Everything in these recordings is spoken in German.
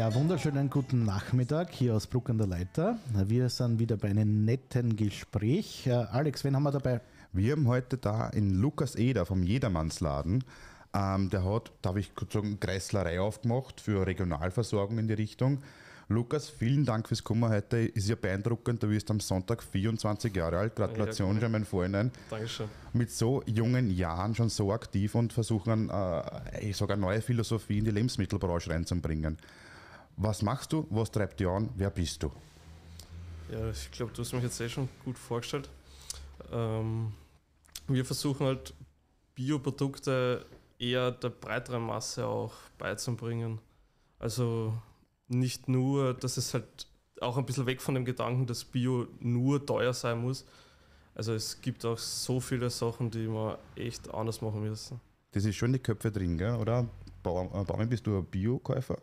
Ja, wunderschönen guten Nachmittag hier aus Bruck an der Leiter. Wir sind wieder bei einem netten Gespräch. Alex, wen haben wir dabei? Wir haben heute da in Lukas Eder vom Jedermannsladen. Der hat, darf ich kurz sagen, Kreislerei aufgemacht für Regionalversorgung in die Richtung. Lukas, vielen Dank fürs Kommen heute. Ist ja beeindruckend, du wirst am Sonntag 24 Jahre alt. Gratulation schon mein Vorhinein. Dankeschön. Mit so jungen Jahren schon so aktiv und versuchen, ich sage, eine neue Philosophie in die Lebensmittelbranche reinzubringen. Was machst du? Was treibt dich an? Wer bist du? Ja, ich glaube, du hast mich jetzt schon gut vorgestellt. Wir versuchen halt Bioprodukte eher der breiteren Masse auch beizubringen. Also nicht nur, dass es halt auch ein bisschen weg von dem Gedanken, dass Bio nur teuer sein muss. Also es gibt auch so viele Sachen, die wir echt anders machen müssen. Das ist schon in die Köpfe drin, gell? Oder? Warum bist du ein Bio-Käufer?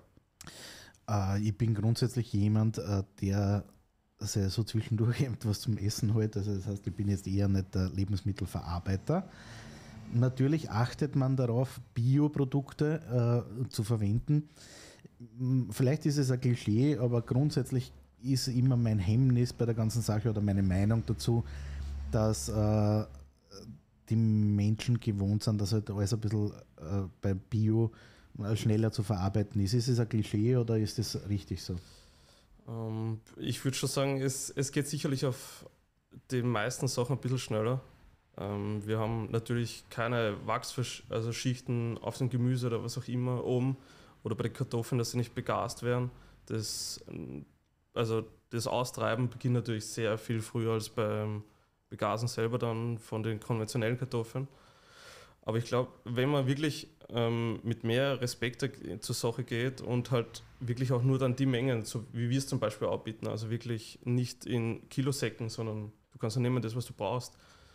Ich bin grundsätzlich jemand, der so zwischendurch etwas zum Essen hält. Also das heißt, ich bin jetzt eher nicht der Lebensmittelverarbeiter. Natürlich achtet man darauf, Bioprodukte zu verwenden. Vielleicht ist es ein Klischee, aber grundsätzlich ist immer mein Hemmnis bei der ganzen Sache oder meine Meinung dazu, dass die Menschen gewohnt sind, dass halt alles ein bisschen bei Bio schneller zu verarbeiten ist. Ist es ein Klischee oder ist das richtig so? Ich würde schon sagen, es geht sicherlich auf den meisten Sachen ein bisschen schneller. Wir haben natürlich keine Wachsschichten auf dem Gemüse oder was auch immer oben oder bei den Kartoffeln, dass sie nicht begast werden. Das Austreiben beginnt natürlich sehr viel früher als beim Begasen selber dann von den konventionellen Kartoffeln. Aber ich glaube, wenn man wirklich mit mehr Respekt zur Sache geht und halt wirklich auch nur dann die Mengen, so wie wir es zum Beispiel auch bieten, also wirklich nicht in Kilosäcken, sondern du kannst ja nehmen das, was du brauchst.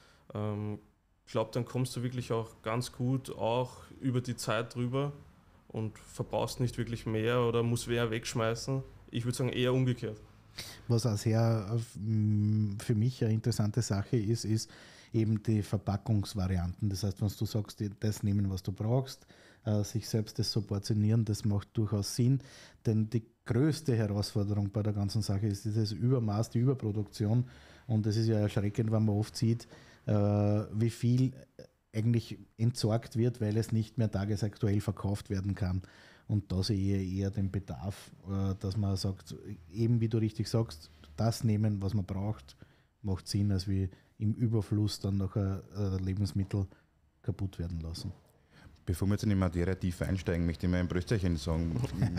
Ich glaube, dann kommst du wirklich auch ganz gut auch über die Zeit drüber und verbrauchst nicht wirklich mehr oder musst mehr wegschmeißen. Ich würde sagen, eher umgekehrt. Was auch sehr für mich eine interessante Sache ist eben die Verpackungsvarianten. Das heißt, wenn du sagst, das nehmen, was du brauchst, sich selbst das so portionieren, das macht durchaus Sinn. Denn die größte Herausforderung bei der ganzen Sache ist dieses Übermaß, die Überproduktion. Und das ist ja erschreckend, wenn man oft sieht, wie viel eigentlich entsorgt wird, weil es nicht mehr tagesaktuell verkauft werden kann. Und da sehe ich eher den Bedarf, dass man sagt, eben wie du richtig sagst, das nehmen, was man braucht, macht Sinn, als wie im Überfluss dann nachher Lebensmittel kaputt werden lassen. Bevor wir jetzt in die Materie tiefer einsteigen, möchte ich mal ein Brösterchen sagen.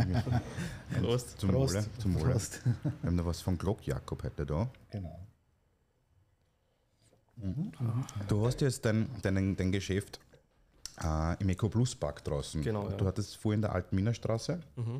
Prost. Zum Wohle. Zum Wohle. Prost. Wir haben noch was von Glock Jakob heute da. Genau. Du hast jetzt dein Geschäft im EcoPlus-Park draußen. Genau, ja. Du hattest vorhin in der Alten Minnerstraße.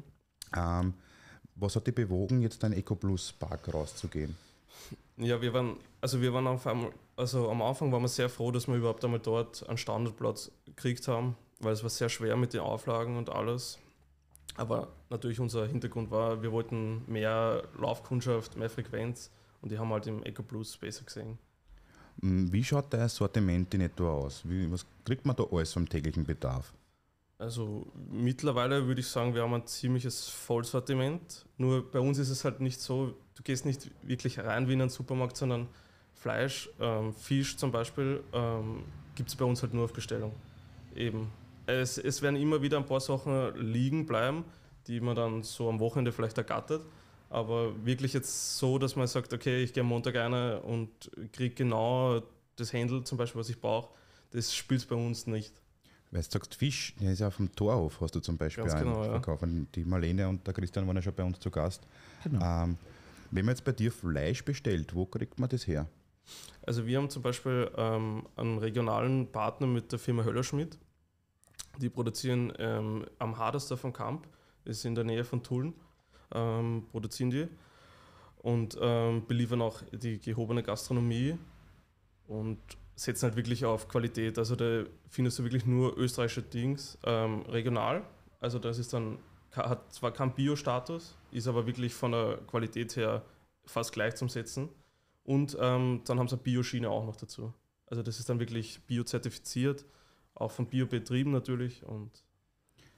Was hat dich bewogen, jetzt dein EcoPlus-Park rauszugehen? Ja, wir waren am Anfang waren wir sehr froh, dass wir überhaupt einmal dort einen Standardplatz gekriegt haben, weil es war sehr schwer mit den Auflagen und alles. Aber natürlich unser Hintergrund war, wir wollten mehr Laufkundschaft, mehr Frequenz und die haben halt im EcoPlus besser gesehen. Wie schaut dein Sortiment in etwa aus? Was kriegt man da alles vom täglichen Bedarf? Also mittlerweile würde ich sagen, wir haben ein ziemliches Vollsortiment. Nur bei uns ist es halt nicht so, du gehst nicht wirklich rein wie in einen Supermarkt, sondern Fleisch, Fisch zum Beispiel, gibt es bei uns halt nur auf Bestellung. Eben. Es werden immer wieder ein paar Sachen liegen bleiben, die man dann so am Wochenende vielleicht ergattert. Aber wirklich jetzt so, dass man sagt, okay, ich gehe am Montag rein und kriege genau das Händel zum Beispiel, was ich brauche, das spielt es bei uns nicht. Weil du sagst, Fisch, der ist ja auf dem Torhof, hast du zum Beispiel Ganz einen genau, ja. Verkauf. Die Marlene und der Christian waren ja schon bei uns zu Gast. Genau. Wenn man jetzt bei dir Fleisch bestellt, wo kriegt man das her? Also wir haben zum Beispiel einen regionalen Partner mit der Firma Höllerschmidt. Die produzieren am Hadersdorf am Kamp, das ist in der Nähe von Tulln, produzieren die und beliefern auch die gehobene Gastronomie und setzen halt wirklich auf Qualität. Also da findest du wirklich nur österreichische Dings, regional. Also das ist dann, hat zwar keinen Bio-Status, ist aber wirklich von der Qualität her fast gleich zum Setzen. Und dann haben sie eine Bioschiene auch noch dazu. Also das ist dann wirklich biozertifiziert, auch von Biobetrieben natürlich. Und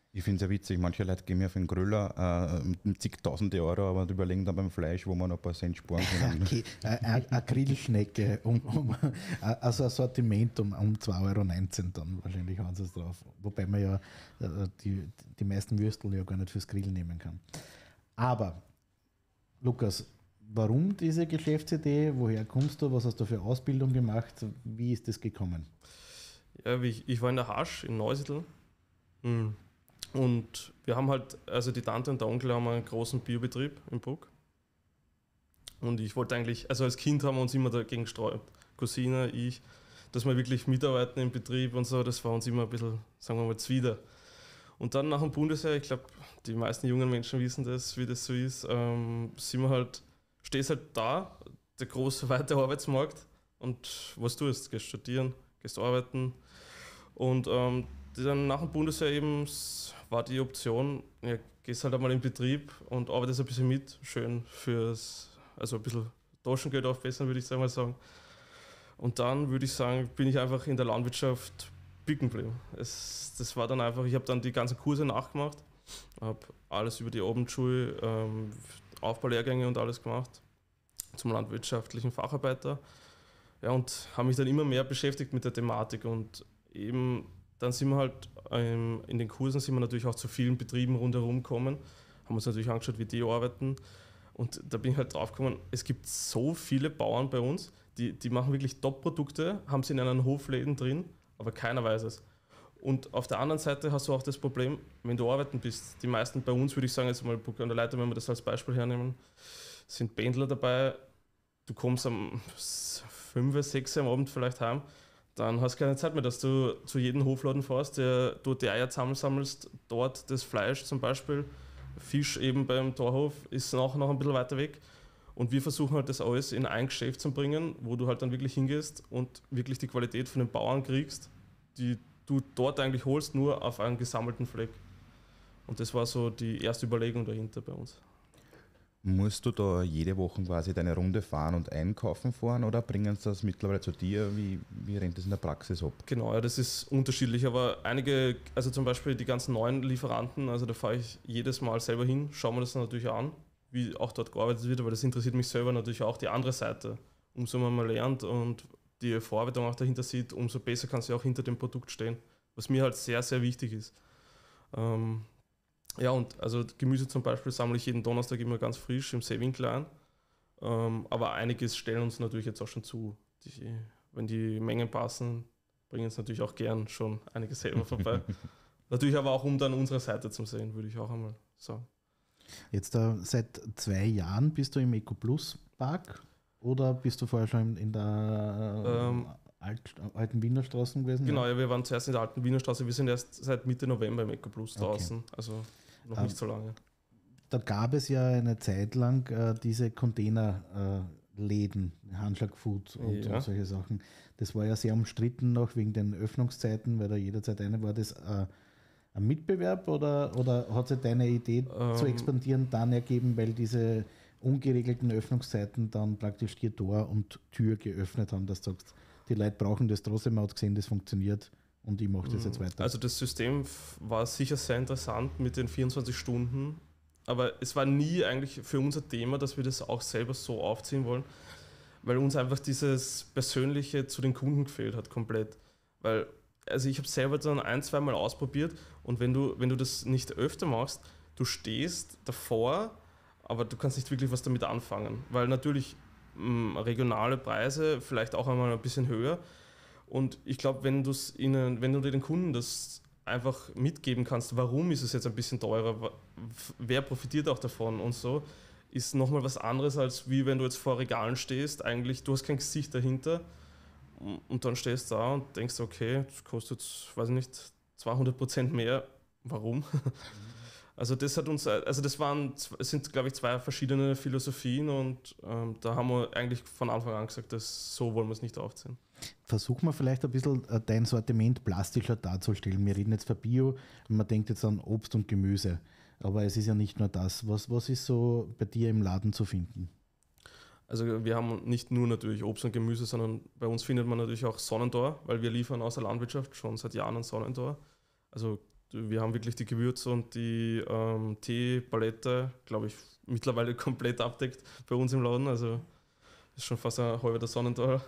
Ich finde es ja witzig, manche Leute gehen ja für den Grüller zigtausende Euro, aber die überlegen dann beim Fleisch, wo man noch ein paar Cent sparen können. Okay, eine Grillschnecke, also ein Sortiment um 2,19 € dann wahrscheinlich haben sie es drauf. Wobei man ja die meisten Würstel ja gar nicht fürs Grillen nehmen kann. Aber, Lukas, warum diese Geschäftsidee? Woher kommst du? Was hast du für Ausbildung gemacht? Wie ist das gekommen? Ja, ich war in der Hasch in Neusiedl. Und wir haben halt, also die Tante und der Onkel haben einen großen Biobetrieb in Bruck. Und ich wollte eigentlich, also als Kind haben wir uns immer dagegen gesträubt, Cousine, ich, dass wir wirklich mitarbeiten im Betrieb und so, das war uns immer ein bisschen, sagen wir mal, zuwider. Und dann nach dem Bundesheer, ich glaube, die meisten jungen Menschen wissen das, wie das so ist, sind wir halt, stehst halt da, der große, weite Arbeitsmarkt und was tust, gehst studieren, gehst arbeiten und dann nach dem Bundesheer eben war die Option, ja, gehst halt einmal in den Betrieb und arbeitest ein bisschen mit, schön also ein bisschen Taschengeld aufbessern, würde ich mal sagen. Und dann würde ich sagen, bin ich einfach in der Landwirtschaft bicken geblieben. Das war dann einfach, ich habe dann die ganzen Kurse nachgemacht, habe alles über die Abendschule, Aufbaulehrgänge und alles gemacht, zum landwirtschaftlichen Facharbeiter. Ja, und habe mich dann immer mehr beschäftigt mit der Thematik und eben dann sind wir halt in den Kursen sind wir natürlich auch zu vielen Betrieben rundherum gekommen, haben uns natürlich angeschaut, wie die arbeiten und da bin ich halt drauf gekommen, es gibt so viele Bauern bei uns, die machen wirklich Top-Produkte, haben sie in einen Hofläden drin, aber keiner weiß es. Und auf der anderen Seite hast du auch das Problem, wenn du arbeiten bist, die meisten bei uns, würde ich sagen, jetzt mal Bruck an der Leiter, wenn wir das als Beispiel hernehmen, sind Pendler dabei, du kommst am 5, 6 am Abend vielleicht heim, dann hast du keine Zeit mehr, dass du zu jedem Hofladen fährst, der dort die Eier zusammensammelst, dort das Fleisch zum Beispiel, Fisch eben beim Torhof ist noch ein bisschen weiter weg und wir versuchen halt das alles in ein Geschäft zu bringen, wo du halt dann wirklich hingehst und wirklich die Qualität von den Bauern kriegst, die du dort eigentlich holst, nur auf einen gesammelten Fleck. Und das war so die erste Überlegung dahinter bei uns. Musst du da jede Woche quasi deine Runde fahren und einkaufen fahren oder bringen sie das mittlerweile zu dir? Wie rennt das in der Praxis ab? Genau, ja, das ist unterschiedlich, aber einige, also zum Beispiel die ganzen neuen Lieferanten, also da fahre ich jedes Mal selber hin, schaue mir das natürlich an, wie auch dort gearbeitet wird, aber das interessiert mich selber natürlich auch die andere Seite. Umso mehr man lernt und die Verarbeitung auch dahinter sieht, umso besser kannst du auch hinter dem Produkt stehen, was mir halt sehr, sehr wichtig ist. Ja, und also Gemüse zum Beispiel sammle ich jeden Donnerstag immer ganz frisch im Seewinkel ein. Aber einiges stellen uns natürlich jetzt auch schon zu. Wenn die Mengen passen, bringen es natürlich auch gern schon einiges selber vorbei. Natürlich aber auch, um dann unsere Seite zu sehen, würde ich auch einmal sagen. Jetzt seit 2 Jahren bist du im EcoPlus Park oder bist du vorher schon in der alten Wiener Straße gewesen? Genau, ja, wir waren zuerst in der alten Wiener Straße, wir sind erst seit Mitte November im EcoPlus draußen, okay. Also noch nicht so lange. Da gab es ja eine Zeit lang diese Containerläden, Handschlag Food und solche Sachen. Das war ja sehr umstritten noch wegen den Öffnungszeiten, weil da jederzeit eine war. Das ein Mitbewerb oder hat sich deine Idee zu expandieren dann ergeben, weil diese ungeregelten Öffnungszeiten dann praktisch hier Tor und Tür geöffnet haben, dass du sagst, die Leute brauchen das trotzdem, man hat gesehen, das funktioniert und ich mache das jetzt weiter. Also das System war sicher sehr interessant mit den 24 Stunden, aber es war nie eigentlich für unser Thema, dass wir das auch selber so aufziehen wollen, weil uns einfach dieses Persönliche zu den Kunden gefehlt hat komplett. Weil, also ich habe selber dann 1-2 Mal ausprobiert und wenn du das nicht öfter machst, du stehst davor, aber du kannst nicht wirklich was damit anfangen, weil natürlich regionale Preise vielleicht auch einmal ein bisschen höher und ich glaube, wenn du den Kunden das einfach mitgeben kannst, warum ist es jetzt ein bisschen teurer, wer profitiert auch davon und so, ist nochmal was anderes, als wie wenn du jetzt vor Regalen stehst, eigentlich, du hast kein Gesicht dahinter und dann stehst du da und denkst, okay, das kostet, weiß ich nicht, 200% mehr, warum? Also das hat uns, also das sind glaube ich 2 verschiedene Philosophien und da haben wir eigentlich von Anfang an gesagt, dass so wollen wir es nicht aufziehen. Versuchen wir vielleicht ein bisschen dein Sortiment plastischer darzustellen. Wir reden jetzt von Bio, man denkt jetzt an Obst und Gemüse, aber es ist ja nicht nur das. Was ist so bei dir im Laden zu finden? Also wir haben nicht nur natürlich Obst und Gemüse, sondern bei uns findet man natürlich auch Sonnentor, weil wir liefern aus der Landwirtschaft schon seit Jahren ein Sonnentor. Also wir haben wirklich die Gewürze und die Teepalette, glaube ich, mittlerweile komplett abdeckt bei uns im Laden. Also ist schon fast ein halber der Sonnental.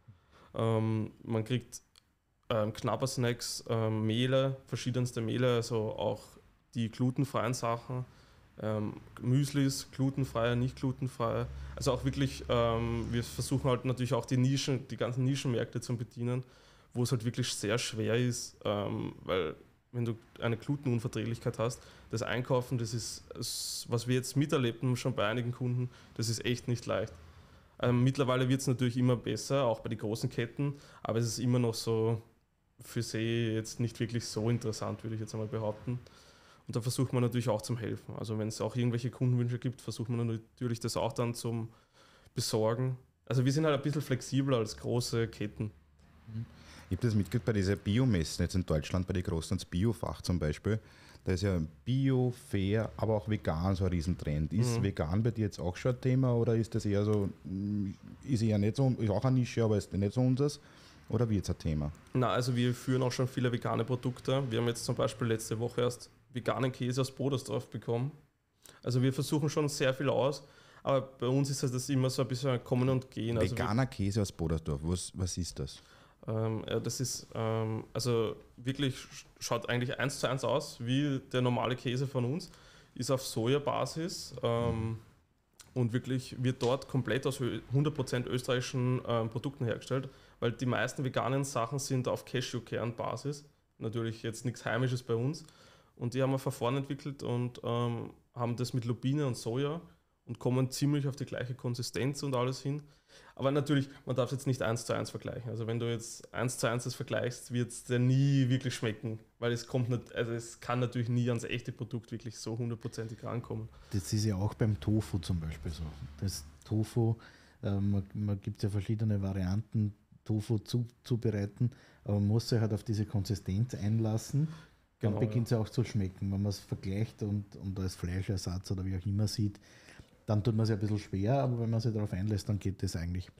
Man kriegt Knabbersnacks, Mehle, verschiedenste Mehle, also auch die glutenfreien Sachen, Müslis, glutenfreie, nicht glutenfreie. Also auch wirklich, wir versuchen halt natürlich auch die ganzen Nischenmärkte zu bedienen, wo es halt wirklich sehr schwer ist, weil wenn du eine Glutenunverträglichkeit hast, das Einkaufen, das ist, was wir jetzt miterlebten, schon bei einigen Kunden, das ist echt nicht leicht. Mittlerweile wird es natürlich immer besser, auch bei den großen Ketten, aber es ist immer noch so für sie jetzt nicht wirklich so interessant, würde ich jetzt einmal behaupten. Und da versucht man natürlich auch zum Helfen. Also wenn es auch irgendwelche Kundenwünsche gibt, versucht man natürlich das auch dann zum Besorgen. Also wir sind halt ein bisschen flexibler als große Ketten. Ich habe das mitgekriegt bei dieser Biomessen jetzt in Deutschland, bei den großen, das Biofach zum Beispiel. Da ist ja Bio, Fair, aber auch vegan so ein Riesentrend. Ist vegan bei dir jetzt auch schon ein Thema oder ist das eher so, ist eher nicht so, ist auch eine Nische, aber ist nicht so unseres? Oder wird es ein Thema? Na, also wir führen auch schon viele vegane Produkte. Wir haben jetzt zum Beispiel letzte Woche erst veganen Käse aus Bodersdorf bekommen. Also wir versuchen schon sehr viel aus, aber bei uns ist das immer so ein bisschen ein Kommen und Gehen. Veganer Käse aus Bodersdorf, was ist das? Das ist, also wirklich schaut eigentlich 1:1 aus wie der normale Käse von uns, ist auf Sojabasis und wirklich wird dort komplett aus 100% österreichischen Produkten hergestellt, weil die meisten veganen Sachen sind auf Cashewkernbasis, natürlich jetzt nichts Heimisches bei uns, und die haben wir Verfahren entwickelt und haben das mit Lupine und Soja und kommen ziemlich auf die gleiche Konsistenz und alles hin. Aber natürlich, man darf es jetzt nicht 1:1 vergleichen. Also wenn du jetzt 1:1 das vergleichst, wird es dir nie wirklich schmecken, weil es kommt nicht, also es kann natürlich nie ans echte Produkt wirklich so 100%ig rankommen. Das ist ja auch beim Tofu zum Beispiel so. Das Tofu, man gibt ja verschiedene Varianten, Tofu zubereiten, aber man muss sich halt auf diese Konsistenz einlassen. Dann Genau, beginnt es ja auch zu schmecken, wenn man es vergleicht und als Fleischersatz oder wie auch immer sieht. Dann tut man es ja ein bisschen schwer, aber wenn man sich darauf einlässt, dann geht das eigentlich.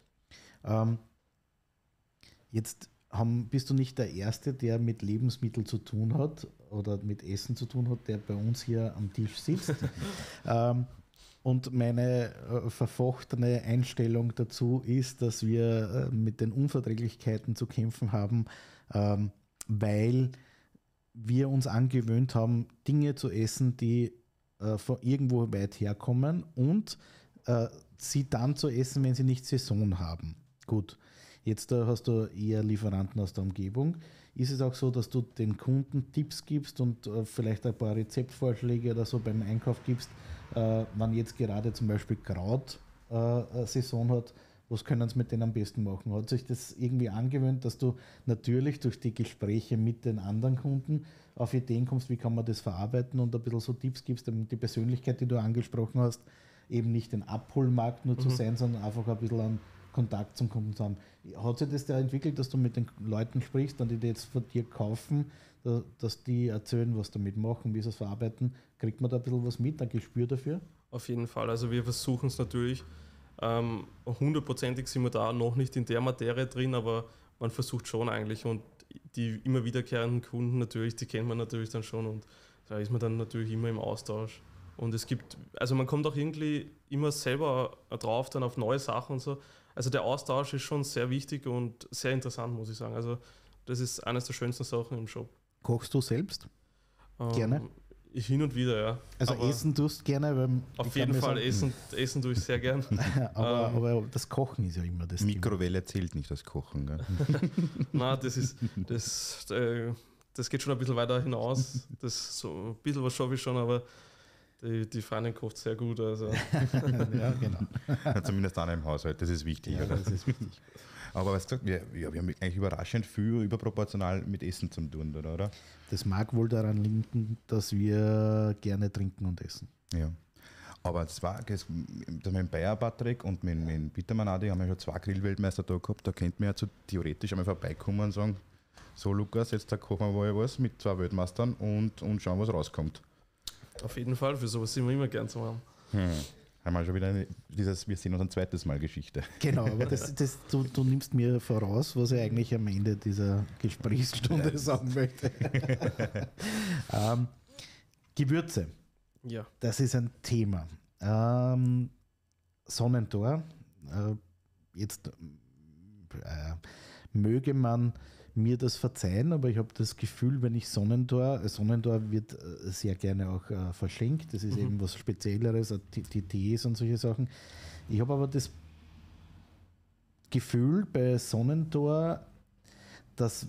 Jetzt bist du nicht der Erste, der mit Lebensmitteln zu tun hat oder mit Essen zu tun hat, der bei uns hier am Tisch sitzt. Und meine verfochtene Einstellung dazu ist, dass wir mit den Unverträglichkeiten zu kämpfen haben, weil wir uns angewöhnt haben, Dinge zu essen, die von irgendwo weit herkommen und sie dann zu essen, wenn sie nicht Saison haben. Gut, jetzt hast du eher Lieferanten aus der Umgebung. Ist es auch so, dass du den Kunden Tipps gibst und vielleicht ein paar Rezeptvorschläge oder so beim Einkauf gibst, wenn jetzt gerade zum Beispiel Kraut Saison hat, was können sie mit denen am besten machen? Hat sich das irgendwie angewöhnt, dass du natürlich durch die Gespräche mit den anderen Kunden auf Ideen kommst, wie kann man das verarbeiten und ein bisschen so Tipps gibst, die Persönlichkeit, die du angesprochen hast, eben nicht den Abholmarkt nur zu sein, sondern einfach ein bisschen an Kontakt zum Kunden zu haben. Hat sich das da entwickelt, dass du mit den Leuten sprichst, die jetzt von dir kaufen, dass die erzählen, was damit machen, wie sie es verarbeiten? Kriegt man da ein bisschen was mit, ein Gespür dafür? Auf jeden Fall. Also wir versuchen es natürlich. 100%ig sind wir da noch nicht in der Materie drin, aber man versucht schon eigentlich und die immer wiederkehrenden Kunden natürlich, die kennt man natürlich dann schon und da ist man dann natürlich immer im Austausch. Und es gibt, also man kommt auch irgendwie immer selber drauf dann auf neue Sachen und so. Also der Austausch ist schon sehr wichtig und sehr interessant, muss ich sagen. Also das ist eines der schönsten Sachen im Shop. Kochst du selbst? Gerne? Hin und wieder, ja. Also aber essen tust du gerne? Weil auf jeden Fall, essen tue ich sehr gern. aber das Kochen ist ja immer das Mikrowelle zählt nicht als Kochen, gell? Nein, das geht schon ein bisschen weiter hinaus. Das so ein bisschen was schaffe ich schon, aber die Freundin kocht sehr gut. Also. Ja, genau. Ja, zumindest einer im Haushalt, das ist wichtig. Ja, das ist wichtig. Aber was gesagt, wir haben eigentlich überraschend viel überproportional mit Essen zu tun, oder? Das mag wohl daran liegen, dass wir gerne trinken und essen. Ja. Aber mit Bayer Patrick und mit Bittermann Adi haben wir schon 2 Grillweltmeister da gehabt. Da könnte man ja theoretisch einmal vorbeikommen und sagen, so Lukas, jetzt da kochen wir mal was mit 2 Weltmeistern und schauen, was rauskommt. Auf jeden Fall, für sowas sind wir immer gern zu haben. Haben wir schon wieder wir sehen uns ein zweites Mal Geschichte. Genau, aber du nimmst mir voraus, was ich eigentlich am Ende dieser Gesprächsstunde sagen möchte. Gewürze. Ja. Das ist ein Thema. Sonnentor. Jetzt möge man mir das verzeihen, aber ich habe das Gefühl, wenn ich Sonnentor wird sehr gerne auch verschenkt. Das ist eben was Spezielleres, die Tees und solche Sachen. Ich habe aber das Gefühl bei Sonnentor, dass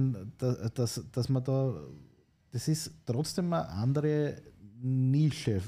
dass man da, das ist trotzdem eine andere Nische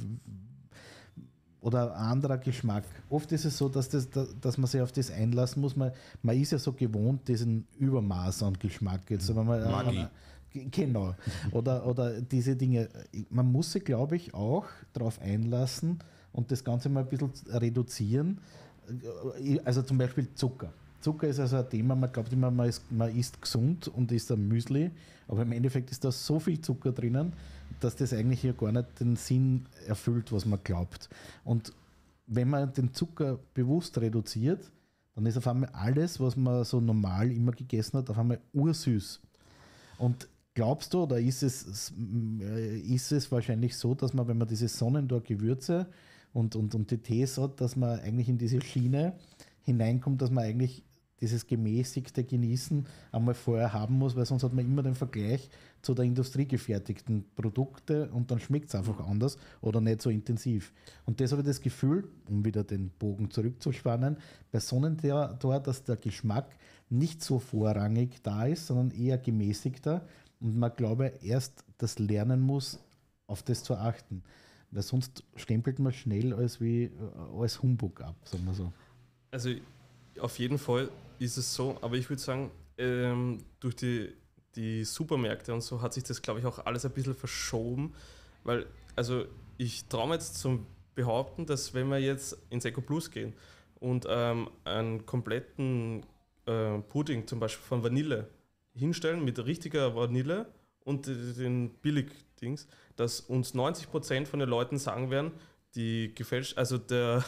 oder ein anderer Geschmack. Oft ist es so, dass man sich auf das einlassen muss. Man ist ja so gewohnt, diesen Übermaß an Geschmack. Jetzt, wenn man, Magie. Genau. Oder diese Dinge. Man muss sich, glaube ich, auch darauf einlassen und das Ganze mal ein bisschen reduzieren. Also zum Beispiel Zucker. Zucker ist also ein Thema, man glaubt immer, man isst gesund und isst ein Müsli, aber im Endeffekt ist da so viel Zucker drinnen, dass das eigentlich hier gar nicht den Sinn erfüllt, was man glaubt. Und wenn man den Zucker bewusst reduziert, dann ist auf einmal alles, was man so normal immer gegessen hat, auf einmal ursüß. Und glaubst du, oder ist es wahrscheinlich so, dass man, wenn man diese Sonnentor-Gewürze und die Tees hat, dass man eigentlich in diese Schiene hineinkommt, dass man eigentlich dieses gemäßigte Genießen einmal vorher haben muss, weil sonst hat man immer den Vergleich zu der industriegefertigten Produkte und dann schmeckt es einfach anders oder nicht so intensiv. Und das habe ich das Gefühl, um wieder den Bogen zurückzuspannen, bei Sonnentor, dass der Geschmack nicht so vorrangig da ist, sondern eher gemäßigter und man, glaube ich, erst das lernen muss, auf das zu achten. Weil sonst stempelt man schnell als Humbug ab, sagen wir so. Also auf jeden Fall ist es so, aber ich würde sagen, durch die Supermärkte und so hat sich das, glaube ich, auch alles ein bisschen verschoben, weil, also ich traue mir jetzt zum Behaupten, dass wenn wir jetzt ins Eco Plus gehen und einen kompletten Pudding zum Beispiel von Vanille hinstellen mit richtiger Vanille und den Billig-Dings, dass uns 90% von den Leuten sagen werden, die gefälscht, also der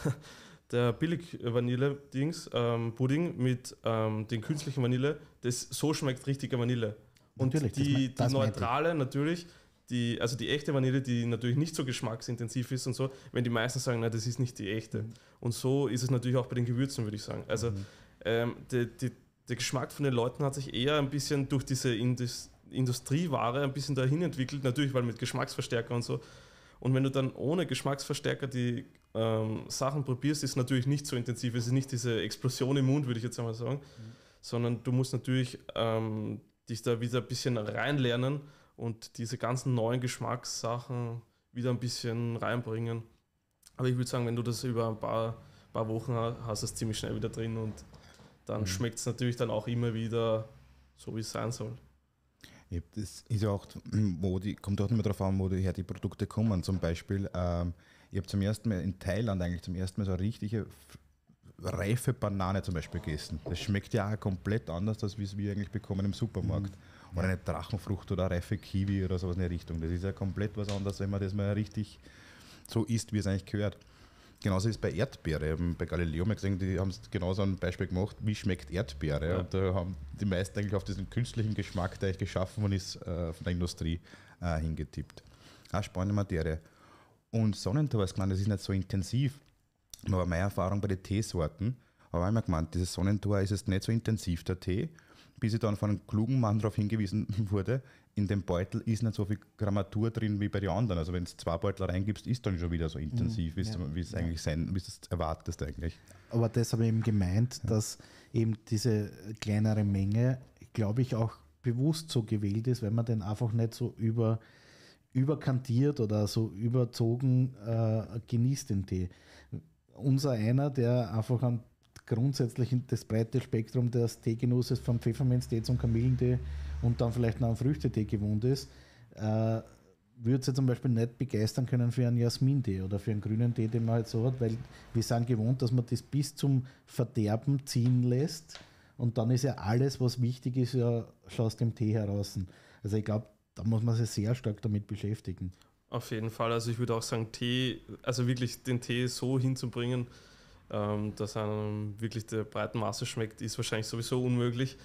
Billig-Vanille-Dings, Pudding mit den künstlichen Vanille, so schmeckt richtiger Vanille. Und natürlich, die neutrale natürlich, die echte Vanille, die natürlich nicht so geschmacksintensiv ist und so, wenn die meisten sagen, nein, das ist nicht die echte. Und so ist es natürlich auch bei den Gewürzen, würde ich sagen. Also der Geschmack von den Leuten hat sich eher ein bisschen durch diese Industrieware ein bisschen dahin entwickelt, natürlich, weil mit Geschmacksverstärker und so. Und wenn du dann ohne Geschmacksverstärker die Sachen probierst, ist es natürlich nicht so intensiv. Es ist nicht diese Explosion im Mund, würde ich jetzt einmal sagen, sondern du musst natürlich dich da wieder ein bisschen reinlernen und diese ganzen neuen Geschmackssachen wieder ein bisschen reinbringen. Aber ich würde sagen, wenn du das über ein paar Wochen hast, ist es ziemlich schnell wieder drin und dann schmeckt es natürlich dann auch immer wieder so, wie es sein soll. Das ist ja auch, kommt auch immer darauf an, woher die Produkte kommen. Zum Beispiel, ich habe zum ersten Mal in Thailand eigentlich zum ersten Mal so eine richtige reife Banane zum Beispiel gegessen. Das schmeckt ja auch komplett anders, als wie es wir eigentlich bekommen im Supermarkt. Oder eine Drachenfrucht oder eine reife Kiwi oder sowas in der Richtung. Das ist ja komplett was anderes, wenn man das mal richtig so isst, wie es eigentlich gehört. Genauso ist es bei Erdbeere. Bei Galileo haben wir gesehen, die haben genauso ein Beispiel gemacht, wie schmeckt Erdbeere. Ja. Und da haben die meisten eigentlich auf diesen künstlichen Geschmack, der eigentlich geschaffen worden ist, von der Industrie hingetippt. Eine spannende Materie. Und Sonnentor, das ist nicht so intensiv. Aber meine Erfahrung bei den Teesorten, habe ich immer gemeint, dieses Sonnentor ist jetzt nicht so intensiv, der Tee, bis ich dann von einem klugen Mann darauf hingewiesen wurde, in dem Beutel ist nicht so viel Grammatur drin wie bei den anderen. Also wenn du 2 Beutel reingibst, ist dann schon wieder so intensiv, wie es eigentlich sein, wie du es erwartest eigentlich. Aber das habe ich eben gemeint, dass eben diese kleinere Menge, glaube ich, auch bewusst so gewählt ist, weil man den einfach nicht so überkantiert oder so überzogen genießt, den Tee. Unser einer, der einfach grundsätzlich das breite Spektrum des Teegenusses vom Pfefferminztee zum Kamillentee und dann vielleicht noch einen Früchtetee gewohnt ist, würde sie zum Beispiel nicht begeistern können für einen Jasmintee oder für einen grünen Tee, den man halt so hat, weil wir sind gewohnt, dass man das bis zum Verderben ziehen lässt und dann ist ja alles, was wichtig ist, ja schon aus dem Tee heraus. Also ich glaube, da muss man sich sehr stark damit beschäftigen. Auf jeden Fall. Also ich würde auch sagen, Tee, also wirklich den Tee so hinzubringen, dass einem wirklich der breiten Masse schmeckt, ist wahrscheinlich sowieso unmöglich.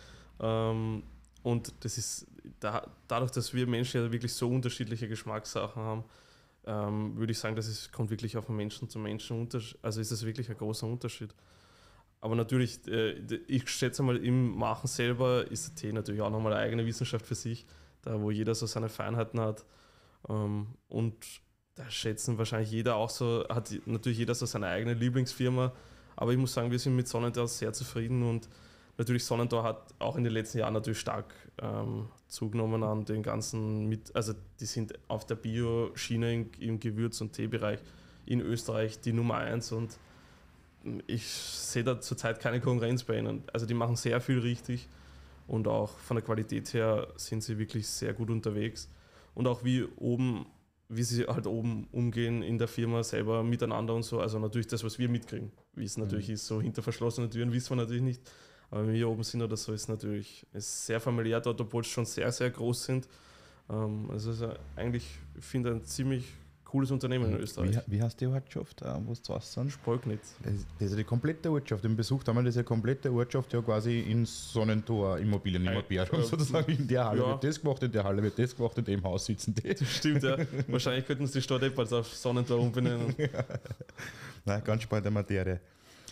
Und das ist dadurch, dass wir Menschen ja wirklich so unterschiedliche Geschmackssachen haben, würde ich sagen, kommt wirklich auf den Menschen zu Menschen also ist das wirklich ein großer Unterschied. Aber natürlich, ich schätze mal, im Machen selber ist der Tee natürlich auch nochmal eine eigene Wissenschaft für sich, da wo jeder so seine Feinheiten hat. Und da schätzen wahrscheinlich jeder auch so, hat natürlich jeder so seine eigene Lieblingsfirma. Aber ich muss sagen, wir sind mit Sonnentor sehr zufrieden und natürlich Sonnentor hat auch in den letzten Jahren natürlich stark zugenommen an den ganzen, also die sind auf der Bio-Schiene im Gewürz- und Teebereich in Österreich die Nummer 1 und ich sehe da zurzeit keine Konkurrenz bei ihnen. Also die machen sehr viel richtig und auch von der Qualität her sind sie wirklich sehr gut unterwegs. Und auch wie sie halt oben umgehen in der Firma selber miteinander und so. Also natürlich das, was wir mitkriegen. Wie es natürlich ist, so hinter verschlossenen Türen wissen wir natürlich nicht. Aber wenn wir hier oben sind oder so, ist sehr familiär dort, obwohl es schon sehr, sehr groß sind. Also eigentlich, ich finde, ein ziemlich cooles Unternehmen in Österreich. Wie heißt die Ortschaft, wo es draußen sind? Spolgnitz. Das ist ja die komplette Ortschaft. Im Besuch haben wir diese komplette Ortschaft ja quasi in Sonnentor Immobilienimperium sozusagen. In der Halle wird das gemacht, in der Halle wird das gemacht, in dem Haus sitzen die. Das stimmt, ja. Wahrscheinlich könnten sie die Stadt ebenfalls auf Sonnentor umbenennen. Ja. Nein, ganz spannende Materie.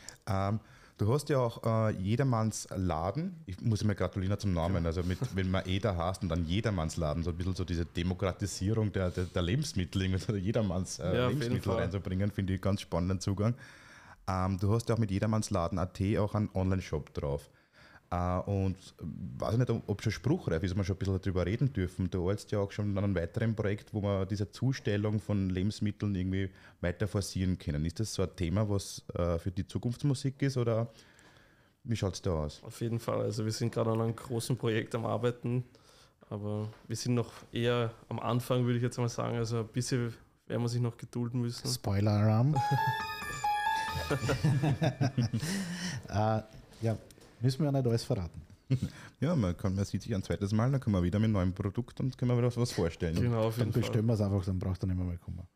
Du hast ja auch Jedermanns Laden. Ich muss mir gratulieren zum Namen. Also wenn man da heißt und dann Jedermanns Laden, so ein bisschen so diese Demokratisierung der Lebensmittel, also Jedermanns Lebensmittel reinzubringen, finde ich einen ganz spannenden Zugang. Du hast ja auch mit Jedermanns Laden.at auch einen Online-Shop drauf. Und weiß ich nicht, ob schon spruchreif ist, ob wir schon ein bisschen darüber reden dürfen. Du arbeitest ja auch schon an einem weiteren Projekt, wo wir diese Zustellung von Lebensmitteln irgendwie weiter forcieren können. Ist das so ein Thema, was für die Zukunftsmusik ist oder wie schaut es da aus? Auf jeden Fall. Also wir sind gerade an einem großen Projekt am Arbeiten, aber wir sind noch eher am Anfang, würde ich jetzt mal sagen. Also ein bisschen werden wir sich noch gedulden müssen. Spoiler-Alarm. Ja. Müssen wir ja nicht alles verraten. Ja, man sieht sich ein zweites Mal, dann kommen wir wieder mit einem neuen Produkt und können wir wieder was vorstellen. Genau, auf jeden dann bestellen wir es einfach, dann braucht er nicht mehr kommen.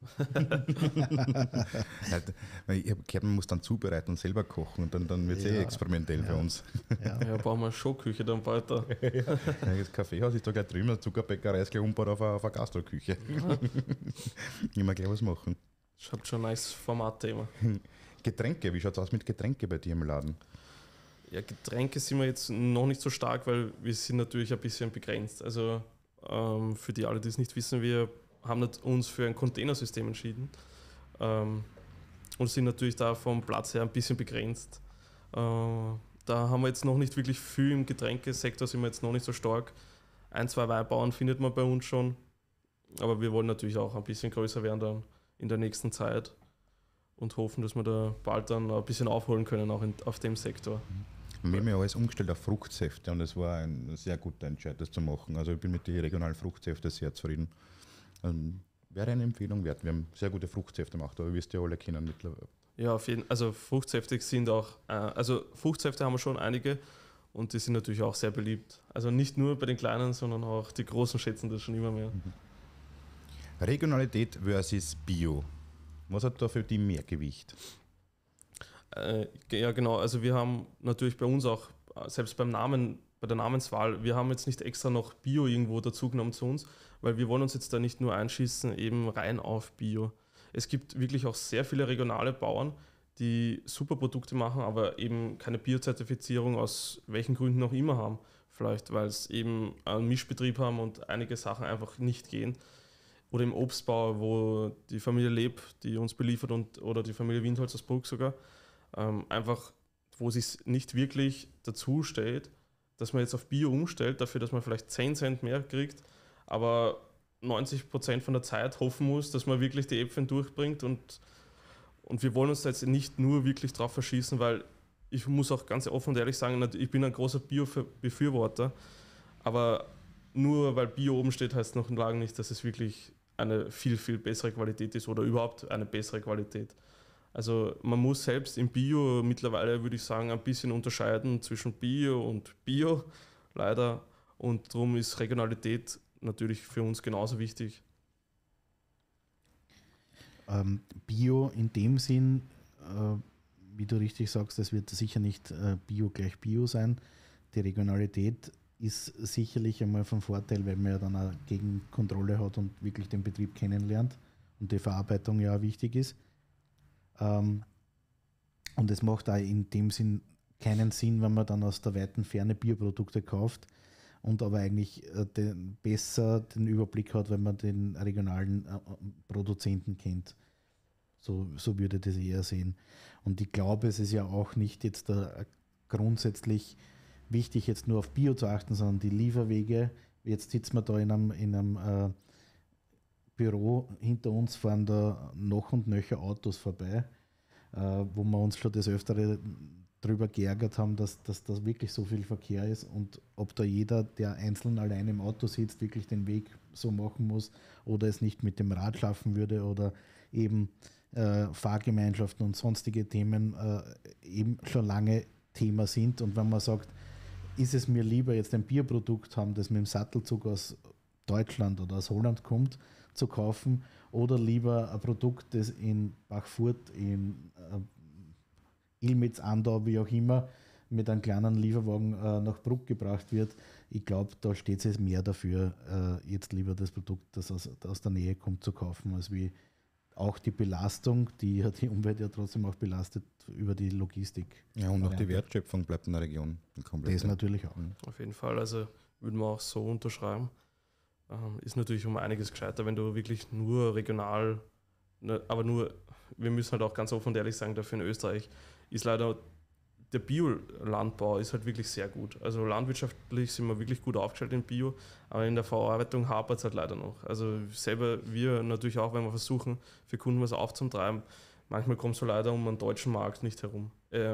Ich habe gehört, man muss dann zubereiten und selber kochen und dann wird es experimentell für uns. Ja, brauchen wir eine Showküche dann bald da. Das Kaffeehaus ist da gleich drüben, eine Zuckerbäckerei ist gleich umgebaut auf eine Gastroküche. Immer gleich was machen. Schaut schon ein nice Formatthema. Getränke, wie schaut es aus mit Getränke bei dir im Laden? Ja, Getränke sind wir jetzt noch nicht so stark, weil wir sind natürlich ein bisschen begrenzt. Also für die alle, die es nicht wissen, wir haben uns für ein Containersystem entschieden und sind natürlich da vom Platz her ein bisschen begrenzt. Da haben wir jetzt noch nicht wirklich viel im Getränkesektor, sind wir jetzt noch nicht so stark. 1, 2 Weinbauern findet man bei uns schon, aber wir wollen natürlich auch ein bisschen größer werden dann in der nächsten Zeit und hoffen, dass wir da bald dann ein bisschen aufholen können, auch auf dem Sektor. Wir haben ja alles umgestellt auf Fruchtsäfte und es war ein sehr guter Entscheid, das zu machen. Also ich bin mit den regionalen Fruchtsäften sehr zufrieden. Wäre eine Empfehlung wert. Wir haben sehr gute Fruchtsäfte gemacht, aber ihr wisst ja alle kennen mittlerweile. Ja, auf jeden Fall. Also Fruchtsäfte sind auch, Fruchtsäfte haben wir schon einige und die sind natürlich auch sehr beliebt. Also nicht nur bei den Kleinen, sondern auch die Großen schätzen das schon immer mehr. Regionalität versus Bio. Was hat da für die mehr Gewicht? Ja, genau. Also wir haben natürlich bei uns auch, selbst bei der Namenswahl, wir haben jetzt nicht extra noch Bio irgendwo dazugenommen zu uns, weil wir wollen uns jetzt da nicht nur einschießen, eben rein auf Bio. Es gibt wirklich auch sehr viele regionale Bauern, die super Produkte machen, aber eben keine Biozertifizierung aus welchen Gründen auch immer haben. Vielleicht, weil es eben einen Mischbetrieb haben und einige Sachen einfach nicht gehen. Oder im Obstbau, wo die Familie Leb, die uns beliefert, oder die Familie Windholz aus Bruck sogar, einfach, wo es sich nicht wirklich dazu steht, dass man jetzt auf Bio umstellt, dafür, dass man vielleicht 10 Cent mehr kriegt, aber 90% von der Zeit hoffen muss, dass man wirklich die Äpfel durchbringt und wir wollen uns da jetzt nicht nur wirklich drauf verschießen, weil ich muss auch ganz offen und ehrlich sagen, ich bin ein großer Bio-Befürworter, aber nur weil Bio oben steht, heißt noch lange nicht, dass es wirklich eine viel, viel bessere Qualität ist oder überhaupt eine bessere Qualität. Also man muss selbst im Bio mittlerweile, würde ich sagen, ein bisschen unterscheiden zwischen Bio und Bio, leider. Und darum ist Regionalität natürlich für uns genauso wichtig. Bio in dem Sinn, wie du richtig sagst, das wird sicher nicht Bio gleich Bio sein. Die Regionalität ist sicherlich einmal von Vorteil, weil man ja dann auch Gegenkontrolle hat und wirklich den Betrieb kennenlernt und die Verarbeitung ja auch wichtig ist. Und es macht auch in dem Sinn keinen Sinn, wenn man dann aus der weiten Ferne Bioprodukte kauft und aber eigentlich besser den Überblick hat, wenn man den regionalen Produzenten kennt. So würde ich das eher sehen. Und ich glaube, es ist ja auch nicht jetzt grundsätzlich wichtig, jetzt nur auf Bio zu achten, sondern die Lieferwege. Jetzt sitzen wir da in einem Büro, hinter uns fahren da noch und nöcher Autos vorbei, wo wir uns schon das Öfteren darüber geärgert haben, dass da wirklich so viel Verkehr ist und ob da jeder, der einzeln allein im Auto sitzt, wirklich den Weg so machen muss oder es nicht mit dem Rad schaffen würde oder eben Fahrgemeinschaften und sonstige Themen eben schon lange Thema sind. Und wenn man sagt, ist es mir lieber, jetzt ein Bierprodukt haben, das mit dem Sattelzug aus Deutschland oder aus Holland kommt, zu kaufen oder lieber ein Produkt, das in Bachfurt, in Ilmitz, Andau, wie auch immer, mit einem kleinen Lieferwagen nach Bruck gebracht wird. Ich glaube, da steht es mehr dafür, jetzt lieber das Produkt, das aus der Nähe kommt, zu kaufen, als wie auch die Belastung, die ja die Umwelt ja trotzdem auch belastet über die Logistik. Ja, und auch die Wertschöpfung bleibt in der Region. Das natürlich auch. Auf jeden Fall, also würden wir auch so unterschreiben. Ist natürlich um einiges gescheiter, wenn du wirklich nur regional, aber nur, wir müssen halt auch ganz offen und ehrlich sagen, dafür in Österreich ist leider der Biolandbau ist halt wirklich sehr gut. Also landwirtschaftlich sind wir wirklich gut aufgestellt in Bio, aber in der Verarbeitung hapert es halt leider noch. Also selber wir natürlich auch, wenn wir versuchen, für Kunden was aufzutreiben, manchmal kommst du leider um einen deutschen Markt nicht herum.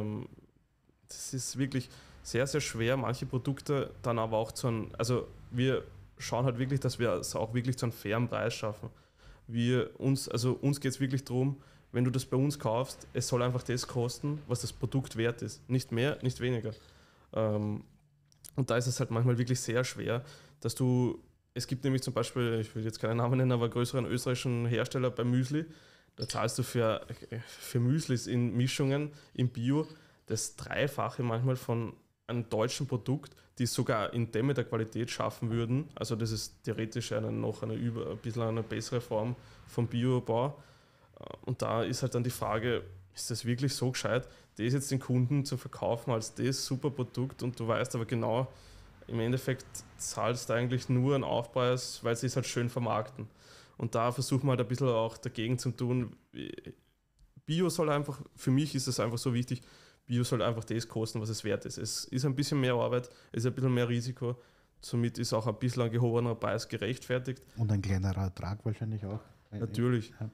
Das ist wirklich sehr, sehr schwer, manche Produkte dann aber auch also wir schauen halt wirklich, dass wir es auch wirklich zu einem fairen Preis schaffen. Uns geht es wirklich darum, wenn du das bei uns kaufst, es soll einfach das kosten, was das Produkt wert ist. Nicht mehr, nicht weniger. Und da ist es halt manchmal wirklich sehr schwer, dass es gibt nämlich zum Beispiel, ich will jetzt keinen Namen nennen, aber einen größeren österreichischen Hersteller bei Müsli, da zahlst du für Müslis in Mischungen im Bio das Dreifache manchmal von einem deutschen Produkt, die es sogar in Demeter-Qualität schaffen würden. Also das ist theoretisch ein bisschen eine bessere Form vom Biobau. Und da ist halt dann die Frage, ist das wirklich so gescheit, das jetzt den Kunden zu verkaufen als das super Produkt und du weißt aber genau, im Endeffekt zahlst du eigentlich nur einen Aufpreis, weil sie es halt schön vermarkten. Und da versuchen wir halt ein bisschen auch dagegen zu tun. Bio soll einfach, für mich ist es einfach so wichtig, Bio soll einfach das kosten, was es wert ist. Es ist ein bisschen mehr Arbeit, es ist ein bisschen mehr Risiko, somit ist auch ein bisschen ein gehobener Preis gerechtfertigt. Und ein kleinerer Ertrag wahrscheinlich auch. Natürlich. Ja.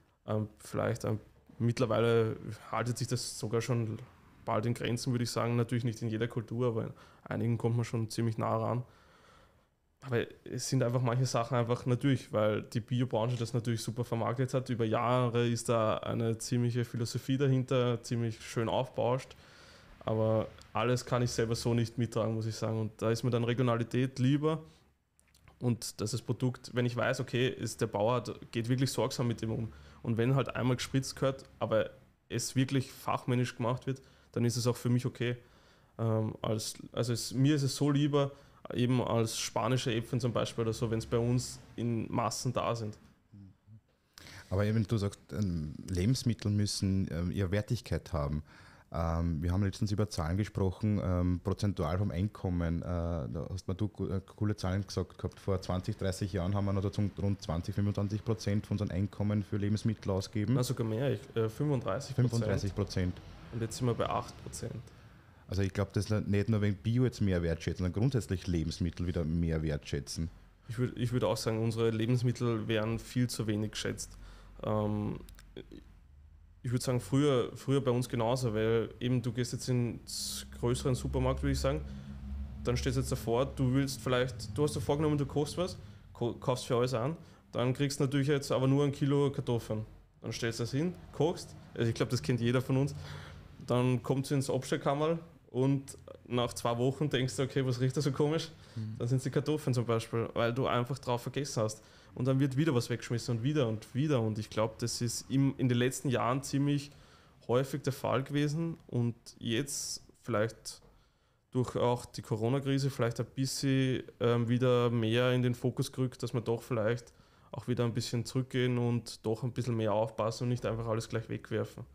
Mittlerweile haltet sich das sogar schon bald in Grenzen, würde ich sagen. Natürlich nicht in jeder Kultur, aber in einigen kommt man schon ziemlich nah ran. Aber es sind einfach manche Sachen einfach natürlich, weil die Biobranche das natürlich super vermarktet hat. Über Jahre ist da eine ziemliche Philosophie dahinter, ziemlich schön aufbauscht. Aber alles kann ich selber so nicht mittragen, muss ich sagen. Und da ist mir dann Regionalität lieber. Und das Produkt, wenn ich weiß, okay, der Bauer geht wirklich sorgsam mit dem um. Und wenn halt einmal gespritzt gehört, aber es wirklich fachmännisch gemacht wird, dann ist es auch für mich okay. Mir ist es so lieber, eben als spanische Äpfel zum Beispiel oder so, wenn es bei uns in Massen da sind. Aber eben du sagst, Lebensmittel müssen ihre Wertigkeit haben. Wir haben letztens über Zahlen gesprochen, prozentual vom Einkommen. Da hast du coole Zahlen gesagt gehabt. Vor 20, 30 Jahren haben wir noch dazu rund 20-25% von unserem Einkommen für Lebensmittel ausgegeben. Na, sogar mehr, 35%. 35%. Und jetzt sind wir bei 8%. Also ich glaube, dass nicht nur wegen Bio jetzt mehr wertschätzen, sondern grundsätzlich Lebensmittel wieder mehr wertschätzen. Ich würd auch sagen, unsere Lebensmittel werden viel zu wenig geschätzt. Ich würde sagen, früher bei uns genauso, weil eben du gehst jetzt in einen größeren Supermarkt, würde ich sagen, dann stehst du jetzt davor, du hast dir vorgenommen, du kochst was, kaufst für alles an, dann kriegst du natürlich jetzt aber nur 1 Kilo Kartoffeln. Dann stellst du das hin, kochst, also ich glaube, das kennt jeder von uns, dann kommt es ins Abstellkammerl und nach 2 Wochen denkst du, okay, was riecht da so komisch? Dann sind es die Kartoffeln zum Beispiel, weil du einfach drauf vergessen hast. Und dann wird wieder was weggeschmissen und wieder und wieder. Und ich glaube, das ist in den letzten Jahren ziemlich häufig der Fall gewesen. Und jetzt vielleicht durch auch die Corona-Krise vielleicht ein bisschen wieder mehr in den Fokus gerückt, dass wir doch vielleicht auch wieder ein bisschen zurückgehen und doch ein bisschen mehr aufpassen und nicht einfach alles gleich wegwerfen.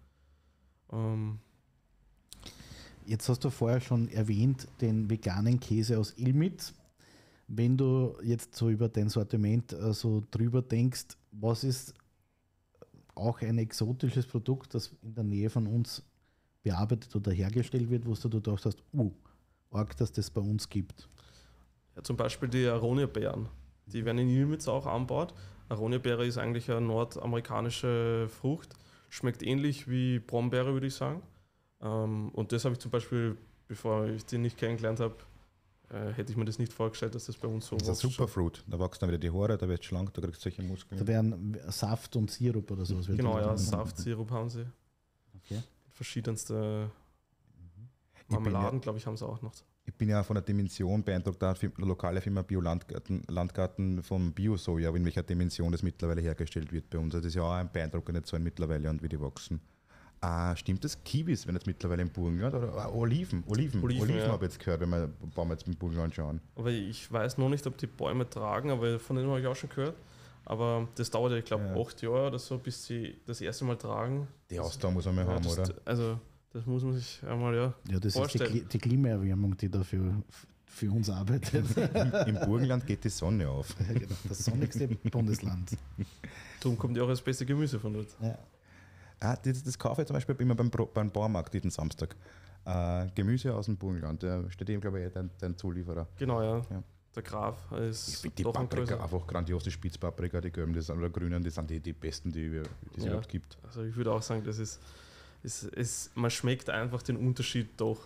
Jetzt hast du vorher schon erwähnt, den veganen Käse aus Ilmitz. Wenn du jetzt so über dein Sortiment so drüber denkst, was ist auch ein exotisches Produkt, das in der Nähe von uns bearbeitet oder hergestellt wird, wo du gedacht hast, arg, dass das bei uns gibt? Ja, zum Beispiel die Aronia-Beeren. Die werden in Ilmitz auch angebaut. Aronia-Beere ist eigentlich eine nordamerikanische Frucht. Schmeckt ähnlich wie Brombeere, würde ich sagen. Und das habe ich zum Beispiel, bevor ich den nicht kennengelernt habe, hätte ich mir das nicht vorgestellt, dass das bei uns so Das ist ein Superfruit. Da wachsen dann wieder die Haare, da wird schlank, da kriegst du solche Muskeln. Da wären Saft und Sirup oder sowas. Genau, ja, Saft, Sirup haben sie. Okay. Verschiedenste Marmeladen, glaube ich, haben sie auch noch. Ich bin ja von der Dimension beeindruckt, da die lokale Firma Bio-Landgarten vom Bio-Soja, in welcher Dimension das mittlerweile hergestellt wird bei uns. Also das ist ja auch ein beeindruckende Zahl mittlerweile und wie die wachsen. Stimmt das? Kiwis, wenn jetzt mittlerweile im Burgenland? Oder Oliven ja. Habe ich jetzt gehört, wenn wir ein paar Mal jetzt im Burgenland schauen. Aber ich weiß noch nicht, ob die Bäume tragen, aber von denen habe ich auch schon gehört. Aber das dauert ja, ich glaube, 8 Jahre oder so, bis sie das erste Mal tragen. Die Ausdauer muss man mal haben, oder? Also, das muss man sich einmal das vorstellen. Ist die Klimaerwärmung, die da für uns arbeitet. Im Burgenland geht die Sonne auf. Ja, genau, das sonnigste Bundesland. Darum kommt ja auch das beste Gemüse von dort. Ja. Das kaufe ich zum Beispiel immer beim Baumarkt jeden Samstag. Gemüse aus dem Burgenland. Da steht eben, glaube ich, dein Zulieferer. Genau, ja. Der Graf ist. Ich finde die Paprika einfach grandios, die Spitzpaprika, die gelben oder grünen, die sind die besten, die es überhaupt gibt. Also ich würde auch sagen, das ist, man schmeckt einfach den Unterschied doch.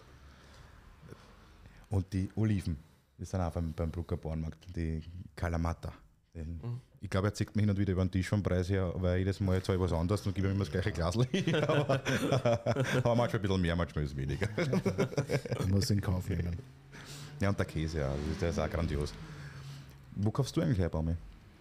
Und die Oliven, die sind auch beim Brucker Bauernmarkt, die Kalamata. Ich glaube, er zieht mich hin und wieder über den Tisch vom Preis her, weil jedes Mal zahle ich was anderes und gebe ihm immer das gleiche Glas. aber manchmal ein bisschen mehr, manchmal ist es weniger. Man muss in Kauf nehmen. Ja, und der Käse, ja, der ist auch grandios. Wo kaufst du eigentlich her, Baumi?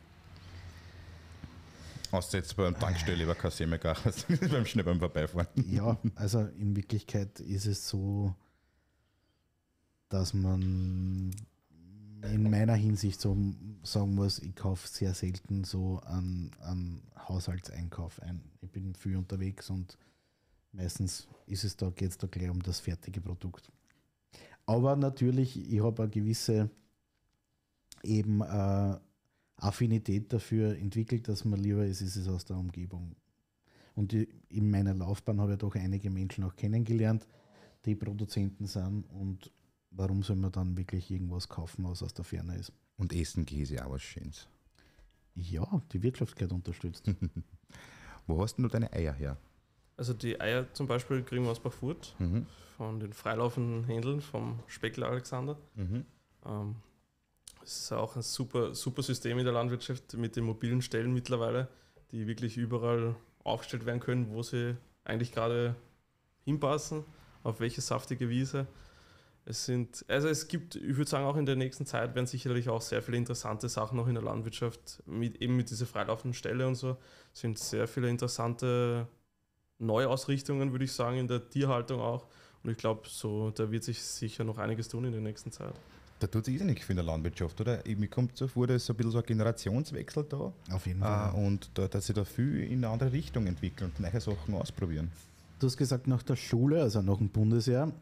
Außer jetzt beim Tankstelle über Kasemega, beim Vorbeifahren. Ja, also in Wirklichkeit ist es so, dass man in meiner Hinsicht so sagen muss, ich kaufe sehr selten so an Haushaltseinkauf ein. Ich bin viel unterwegs und meistens geht es da gleich um das fertige Produkt. Aber natürlich, ich habe eine gewisse eben Affinität dafür entwickelt, dass mir lieber ist es aus der Umgebung. Und in meiner Laufbahn habe ich doch einige Menschen auch kennengelernt, die Produzenten sind, und warum soll man dann wirklich irgendwas kaufen, was aus der Ferne ist? Und Essen Käse auch was Schönes. Ja, die Wirtschaftlichkeit unterstützt. Wo hast denn du deine Eier her? Also die Eier zum Beispiel kriegen wir aus Bachfurt, von den freilaufenden Händeln vom Speckler Alexander. Es ist auch ein super System in der Landwirtschaft mit den mobilen Stellen mittlerweile, die wirklich überall aufgestellt werden können, wo sie eigentlich gerade hinpassen, auf welche saftige Wiese. Es gibt, ich würde sagen, auch in der nächsten Zeit werden sicherlich auch sehr viele interessante Sachen noch in der Landwirtschaft, eben mit dieser freilaufenden Stelle und so, sind sehr viele interessante Neuausrichtungen, würde ich sagen, in der Tierhaltung auch. Und ich glaube, da wird sich sicher noch einiges tun in der nächsten Zeit. Da tut sich nicht viel in der Landwirtschaft, oder? Mir kommt so vor, da ist so ein bisschen so ein Generationswechsel da. Auf jeden Fall. Und dass sie da viel in eine andere Richtung entwickeln und neue Sachen ausprobieren. Du hast gesagt, nach der Schule, also nach dem Bundesheer,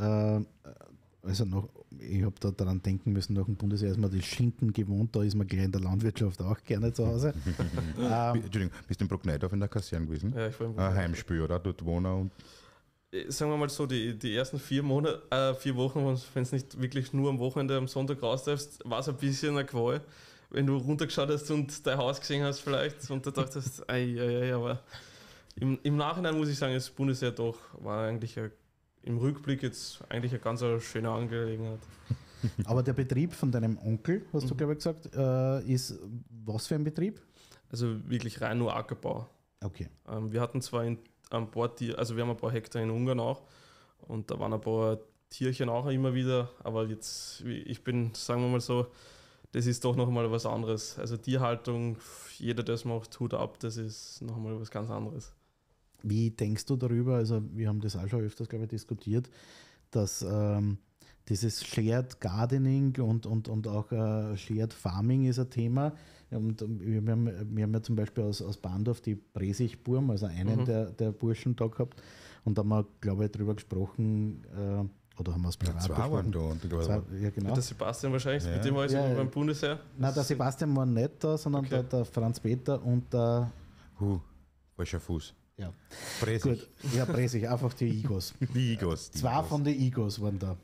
ich habe da daran denken müssen, nach dem Bundesheer ist man die Schinken gewohnt, da ist man gleich in der Landwirtschaft auch gerne zu Hause. Entschuldigung, bist du in Bruckneidorf in der Kaserne gewesen? Ja, ich war ein Heimspiel, oder? Dort wohnen und sagen wir mal so, die ersten 4 Wochen, wenn es nicht wirklich nur am Wochenende, am Sonntag raus darfst, war es ein bisschen eine Qual, wenn du runtergeschaut hast und dein Haus gesehen hast vielleicht und da dachtest, aber im Nachhinein muss ich sagen, das Bundesheer doch war eigentlich im Rückblick jetzt eigentlich eine ganz schöne Angelegenheit. Aber der Betrieb von deinem Onkel, hast du glaube ich gesagt, ist was für ein Betrieb? Also wirklich rein nur Ackerbau. Okay. Wir hatten zwar wir haben ein paar Hektar in Ungarn auch und da waren ein paar Tierchen auch immer wieder, aber jetzt, ich bin, sagen wir mal so, das ist doch nochmal was anderes. Also Tierhaltung, jeder, der es macht, Hut ab, das ist nochmal was ganz anderes. Wie denkst du darüber, also wir haben das auch schon öfters, glaube ich, diskutiert, dass dieses Shared Gardening und auch Shared Farming ist ein Thema. Und wir haben ja zum Beispiel aus Bahndorf die Presigburm, also einen der Burschen da gehabt. Und da haben wir, glaube ich, darüber gesprochen, oder haben wir es privat besprochen? Ja, genau. Mit der Sebastian wahrscheinlich, mit dem war ich beim Bundesheer. Nein, der Sebastian war nicht da, sondern der Franz Peter und der... falscher Fuß. Ja. Presig. Gut. Ja, Presig, einfach die Igos. Die Igos. Zwei von den Igos waren da.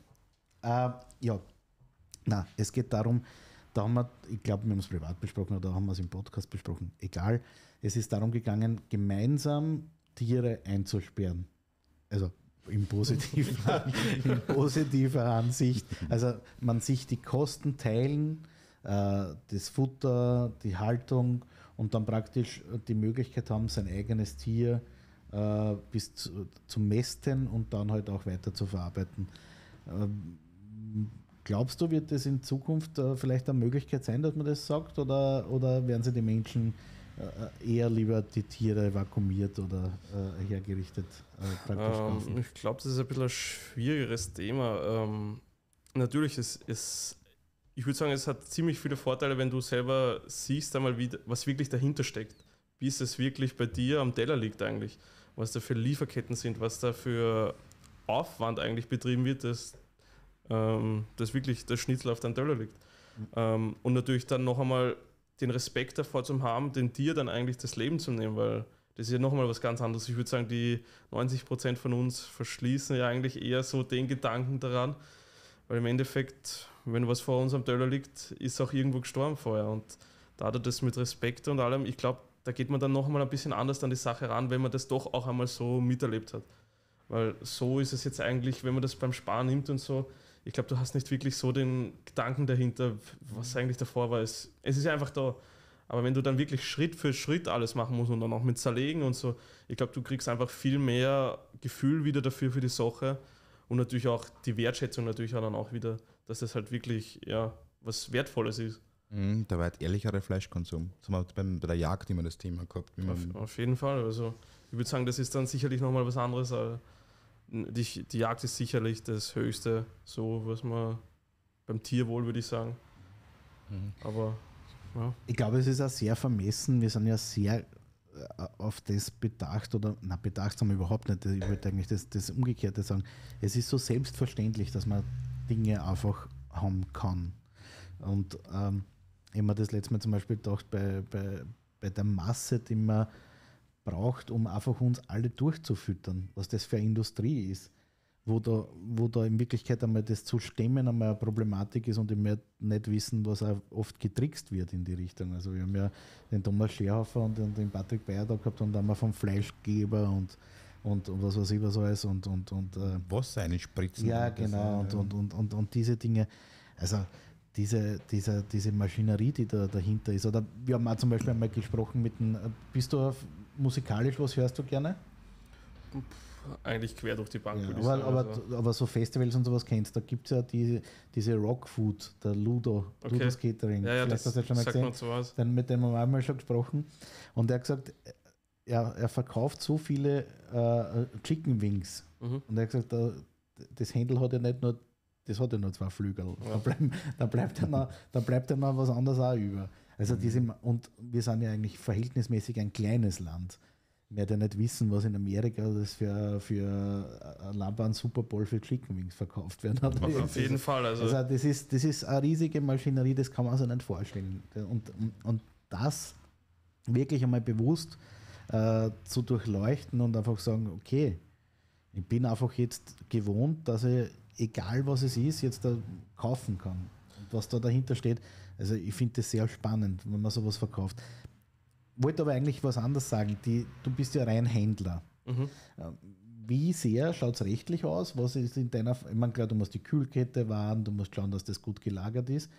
Es geht darum, da haben wir, ich glaube, wir haben es privat besprochen oder haben wir es im Podcast besprochen, egal. Es ist darum gegangen, gemeinsam Tiere einzusperren. Also in positiver Ansicht. Also man sich die Kosten teilen, das Futter, die Haltung und dann praktisch die Möglichkeit haben, sein eigenes Tier bis zum Mästen und dann halt auch weiter zu verarbeiten. Glaubst du, wird das in Zukunft vielleicht eine Möglichkeit sein, dass man das sagt, oder werden sie die Menschen eher lieber die Tiere vakuumiert oder hergerichtet praktisch kaufen? Ich glaube, das ist ein bisschen ein schwierigeres Thema. Natürlich, ich würde sagen, es hat ziemlich viele Vorteile, wenn du selber siehst, einmal, was wirklich dahinter steckt. Bis es wirklich bei dir am Teller liegt eigentlich. Was da für Lieferketten sind, was da für Aufwand eigentlich betrieben wird, dass wirklich der Schnitzel auf deinem Teller liegt. Und natürlich dann noch einmal den Respekt davor zu haben, den Tier dann eigentlich das Leben zu nehmen, weil das ist ja nochmal was ganz anderes. Ich würde sagen, die 90% von uns verschließen ja eigentlich eher so den Gedanken daran, weil im Endeffekt, wenn was vor uns am Teller liegt, ist auch irgendwo gestorben vorher. Und da hat er das mit Respekt und allem, ich glaube, da geht man dann noch einmal ein bisschen anders an die Sache ran, wenn man das doch auch einmal so miterlebt hat. Weil so ist es jetzt eigentlich, wenn man das beim Sparen nimmt und so, ich glaube, du hast nicht wirklich so den Gedanken dahinter, was eigentlich davor war. Es ist ja einfach da. Aber wenn du dann wirklich Schritt für Schritt alles machen musst und dann auch mit Zerlegen und so, ich glaube, du kriegst einfach viel mehr Gefühl wieder dafür für die Sache und natürlich auch die Wertschätzung natürlich auch dann auch wieder, dass das halt wirklich was Wertvolles ist. Da war halt ehrlicherer Fleischkonsum. Das haben wir bei der Jagd immer das Thema gehabt. Auf jeden Fall. Also ich würde sagen, das ist dann sicherlich nochmal was anderes. Die Jagd ist sicherlich das Höchste, so was man beim Tierwohl, würde ich sagen. Aber ja. Ich glaube, es ist auch sehr vermessen. Wir sind ja sehr auf das bedacht, bedacht sind wir überhaupt nicht. Ich wollte eigentlich das Umgekehrte sagen. Es ist so selbstverständlich, dass man Dinge einfach haben kann. Und ich habe mir das letzte Mal zum Beispiel gedacht, bei der Masse, die man braucht, um einfach uns alle durchzufüttern, was das für eine Industrie ist, wo da in Wirklichkeit einmal das zu stemmen einmal eine Problematik ist und wir nicht wissen, was auch oft getrickst wird in die Richtung. Also wir haben ja den Thomas Scherhofer und den Patrick Beyer da gehabt und da haben wir vom Fleischgeber und was weiß ich was alles und Wasser einspritzen. Ja, genau, und diese Dinge, also diese Maschinerie, die da dahinter ist. Oder wir haben auch zum Beispiel einmal gesprochen bist du musikalisch, was hörst du gerne? Eigentlich quer durch die Bank, würde ich sagen. sagen. Aber so Festivals und sowas kennst, da gibt es ja diese Rockfood, der Ludo's Catering. Ja, vielleicht hast du das schon mal gesehen. Sowas. Mit dem haben wir einmal schon gesprochen. Und er hat gesagt, er verkauft so viele Chicken Wings. Und er hat gesagt, das Händel hat ja nicht nur, das hat ja nur 2 Flügel. Ja. Da bleibt ja noch was anderes auch über. Also und wir sind ja eigentlich verhältnismäßig ein kleines Land. Ich werde ja nicht wissen, was in Amerika das für ein Laban Super Bowl für Chicken Wings verkauft werden. Auf jeden Fall. Also das ist eine riesige Maschinerie, das kann man sich nicht vorstellen. Und das wirklich einmal bewusst zu durchleuchten und einfach sagen, okay, ich bin einfach jetzt gewohnt, dass ich, egal was es ist, jetzt da kaufen kann. Und was da dahinter steht, also ich finde das sehr spannend, wenn man sowas verkauft. Wollte aber eigentlich was anderes sagen. Du bist ja rein Händler. Wie sehr schaut es rechtlich aus? Was ist in deiner, ich meine, klar, du musst die Kühlkette wahren, du musst schauen, dass das gut gelagert ist.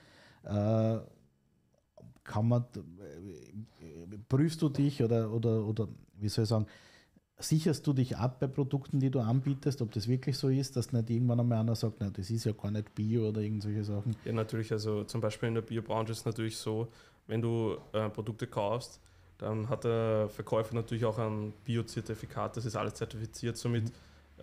Prüfst du dich oder wie soll ich sagen, sicherst du dich ab bei Produkten, die du anbietest, ob das wirklich so ist, dass nicht irgendwann einmal einer sagt, na, das ist ja gar nicht Bio oder irgendwelche Sachen? Ja, natürlich, also zum Beispiel in der Biobranche ist es natürlich so, wenn du Produkte kaufst, dann hat der Verkäufer natürlich auch ein Bio-Zertifikat, das ist alles zertifiziert, somit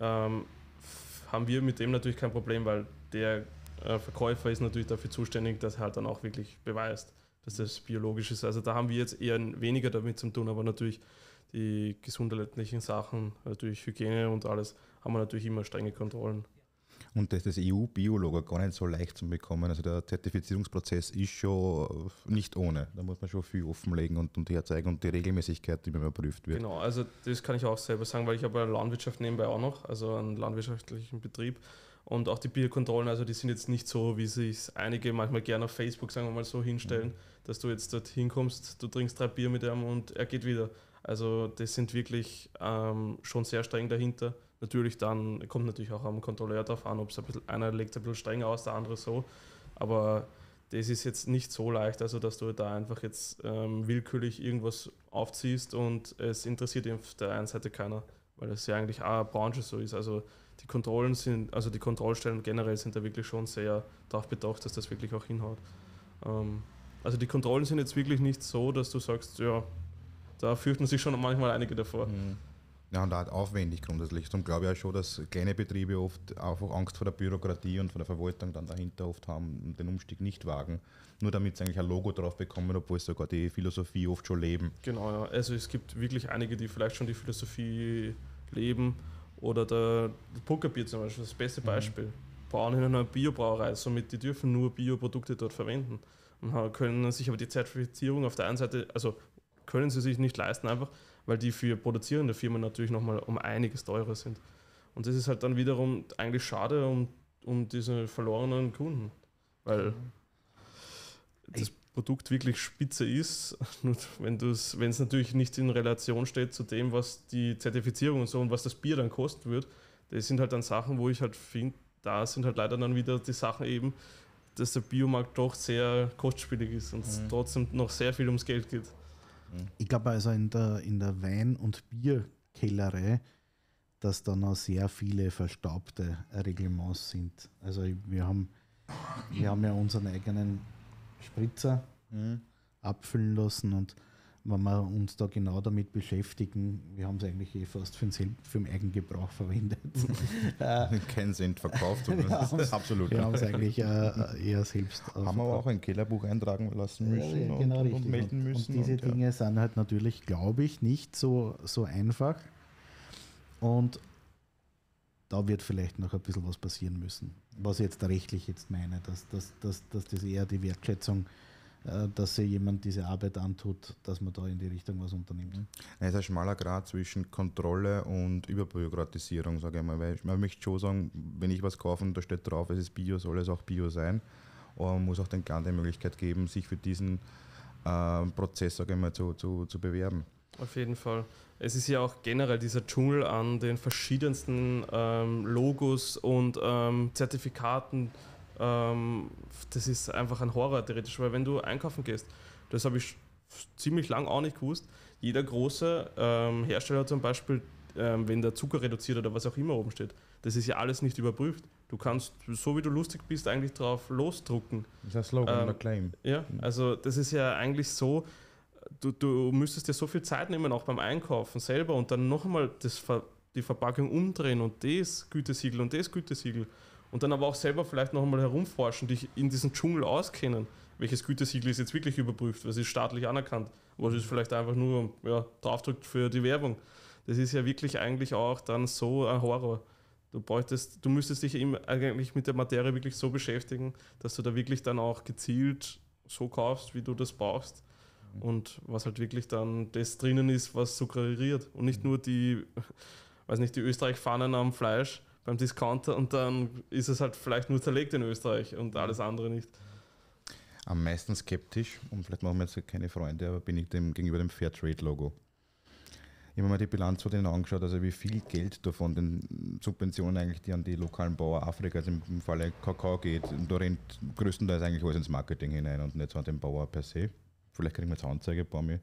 haben wir mit dem natürlich kein Problem, weil der Verkäufer ist natürlich dafür zuständig, dass er halt dann auch wirklich beweist, dass das biologisch ist. Also da haben wir jetzt eher weniger damit zu tun, aber natürlich die gesundheitlichen Sachen, natürlich Hygiene und alles, haben wir natürlich immer strenge Kontrollen. Und das EU-Bio-Logo gar nicht so leicht zu bekommen. Also der Zertifizierungsprozess ist schon nicht ohne. Da muss man schon viel offenlegen und herzeigen und die Regelmäßigkeit, die überprüft wird. Genau, also das kann ich auch selber sagen, weil ich habe eine Landwirtschaft nebenbei auch noch, also einen landwirtschaftlichen Betrieb. Und auch die Biokontrollen, also die sind jetzt nicht so, wie sich einige manchmal gerne auf Facebook, sagen wir mal so, hinstellen, dass du jetzt dort hinkommst, du trinkst 3 Bier mit ihm und er geht wieder. Also das sind wirklich schon sehr streng dahinter. Natürlich dann, kommt natürlich auch am Kontrolleur drauf an, ob es einer legt es ein bisschen strenger aus, der andere so. Aber das ist jetzt nicht so leicht, also dass du da einfach jetzt willkürlich irgendwas aufziehst und es interessiert auf der einen Seite keiner, weil das ja eigentlich auch eine Branche so ist. Also die Kontrollen sind, also die Kontrollstellen generell sind da wirklich schon sehr darauf bedacht, dass das wirklich auch hinhaut. Also die Kontrollen sind jetzt wirklich nicht so, dass du sagst, ja, da fürchten sich schon manchmal einige davor. Ja, und auch aufwendig grundsätzlich. Darum glaube ich auch schon, dass kleine Betriebe oft einfach Angst vor der Bürokratie und vor der Verwaltung dann dahinter oft haben und den Umstieg nicht wagen. Nur damit sie eigentlich ein Logo drauf bekommen, obwohl sie sogar die Philosophie oft schon leben. Genau, ja. Also es gibt wirklich einige, die vielleicht schon die Philosophie leben. Oder der Puckerbier zum Beispiel, das beste Beispiel. Brauen in einer Biobrauerei, somit die dürfen nur Bioprodukte dort verwenden. Und können sich aber die Zertifizierung auf der einen Seite, also können sie sich nicht leisten einfach, weil die für produzierende Firmen natürlich nochmal um einiges teurer sind. Und das ist halt dann wiederum eigentlich schade um diese verlorenen Kunden, weil das Produkt wirklich spitze ist, nur wenn es natürlich nicht in Relation steht zu dem, was die Zertifizierung und so und was das Bier dann kosten wird. Das sind halt dann Sachen, wo ich halt finde, da sind halt leider dann wieder die Sachen eben, dass der Biomarkt doch sehr kostspielig ist und es trotzdem noch sehr viel ums Geld geht. Ich glaube also in der Wein- und Bierkellerei, dass da noch sehr viele verstaubte Reglements sind. Also wir haben ja unseren eigenen Spritzer abfüllen lassen und wenn wir uns da genau damit beschäftigen, wir haben es eigentlich fast für den Eigengebrauch verwendet. Kein Cent verkauft. Absolut. Wir haben es eigentlich eher selbst haben wir aber auch ein Kellerbuch eintragen lassen müssen genau, und melden müssen. Und diese Dinge sind halt natürlich, glaube ich, nicht so einfach. Und da wird vielleicht noch ein bisschen was passieren müssen. Was ich jetzt rechtlich jetzt meine, dass das eher die Wertschätzung, dass sich jemand diese Arbeit antut, dass man da in die Richtung was unternimmt. Es ist ein schmaler Grad zwischen Kontrolle und Überbürokratisierung, sage ich mal. Weil man möchte schon sagen, wenn ich was kaufe und da steht drauf, es ist Bio, soll es auch Bio sein. Aber man muss auch den Kleinen die Möglichkeit geben, sich für diesen Prozess, sage ich mal, zu bewerben. Auf jeden Fall. Es ist ja auch generell dieser Dschungel an den verschiedensten Logos und Zertifikaten. Das ist einfach ein Horror theoretisch, weil wenn du einkaufen gehst, das habe ich ziemlich lang auch nicht gewusst, jeder große Hersteller zum Beispiel, wenn der Zucker reduziert oder was auch immer oben steht, das ist ja alles nicht überprüft. Du kannst, so wie du lustig bist, eigentlich drauf losdrucken. Das ist ein Slogan oder Claim. Ja, also das ist ja eigentlich so, du müsstest dir so viel Zeit nehmen, auch beim Einkaufen selber und dann noch einmal die Verpackung umdrehen und das Gütesiegel und das Gütesiegel und dann aber auch selber vielleicht noch einmal herumforschen, dich in diesem Dschungel auskennen. Welches Gütesiegel ist jetzt wirklich überprüft, was ist staatlich anerkannt, was ist vielleicht einfach nur draufdrückt für die Werbung. Das ist ja wirklich eigentlich auch dann so ein Horror. Du müsstest dich eigentlich mit der Materie wirklich so beschäftigen, dass du da wirklich dann auch gezielt so kaufst, wie du das brauchst. Und was halt wirklich dann das drinnen ist, was suggeriert. Und nicht nur die Österreich-Fahnen am Fleisch beim Discounter und dann ist es halt vielleicht nur zerlegt in Österreich und alles andere nicht. Am meisten skeptisch, und vielleicht machen wir jetzt keine Freunde, aber bin ich gegenüber dem Fairtrade-Logo. Ich habe mir mal die Bilanz von denen angeschaut, also wie viel Geld da von den Subventionen eigentlich, die an die lokalen Bauern Afrikas im Falle Kakao geht. Und da rennt größtenteils eigentlich alles ins Marketing hinein und nicht so an den Bauer per se. Vielleicht kriegen wir jetzt Anzeige bei mir.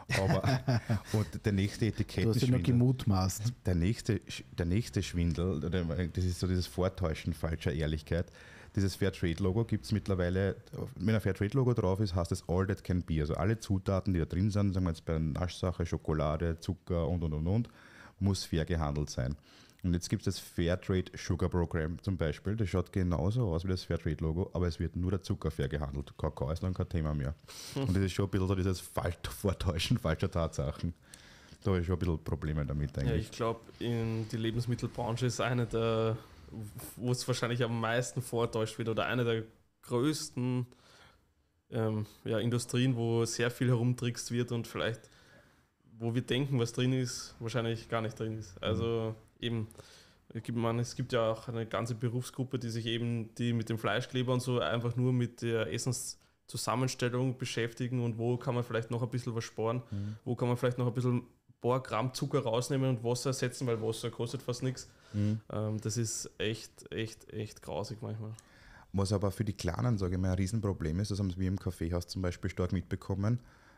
Aber und der nächste Du hast ja Etikettenschwindel. noch gemutmaßt. Der nächste Schwindel, das ist so dieses Vortäuschen falscher Ehrlichkeit. Dieses Fairtrade-Logo gibt es mittlerweile, wenn ein Fairtrade-Logo drauf ist, heißt es All That Can Be. Also alle Zutaten, die da drin sind, sagen wir jetzt bei Naschsache, Schokolade, Zucker und, muss fair gehandelt sein. Und jetzt gibt es das Fairtrade Sugar Program zum Beispiel. Das schaut genauso aus wie das Fairtrade-Logo, aber es wird nur der Zucker fair gehandelt. Kakao ist dann kein Thema mehr. Und das ist schon ein bisschen so dieses Vortäuschen falscher Tatsachen. Da habe ich schon ein bisschen Probleme damit Ja, eigentlich. ich glaube, in die Lebensmittelbranche ist eine der, wo es wahrscheinlich am meisten vortäuscht wird oder eine der größten Industrien, wo sehr viel herumtrickst wird und vielleicht, wo wir denken, was drin ist, wahrscheinlich gar nicht drin ist. Also eben, es gibt ja auch eine ganze Berufsgruppe, die mit dem Fleischkleber und so einfach nur mit der Essenszusammenstellung beschäftigen und wo kann man vielleicht noch ein bisschen was sparen, wo kann man vielleicht noch ein bisschen paar Gramm Zucker rausnehmen und Wasser ersetzen, weil Wasser kostet fast nichts. Das ist echt grausig manchmal. Was aber für die Kleinen, sage ich mal, ein Riesenproblem ist, das haben wir im Kaffeehaus zum Beispiel stark mitbekommen,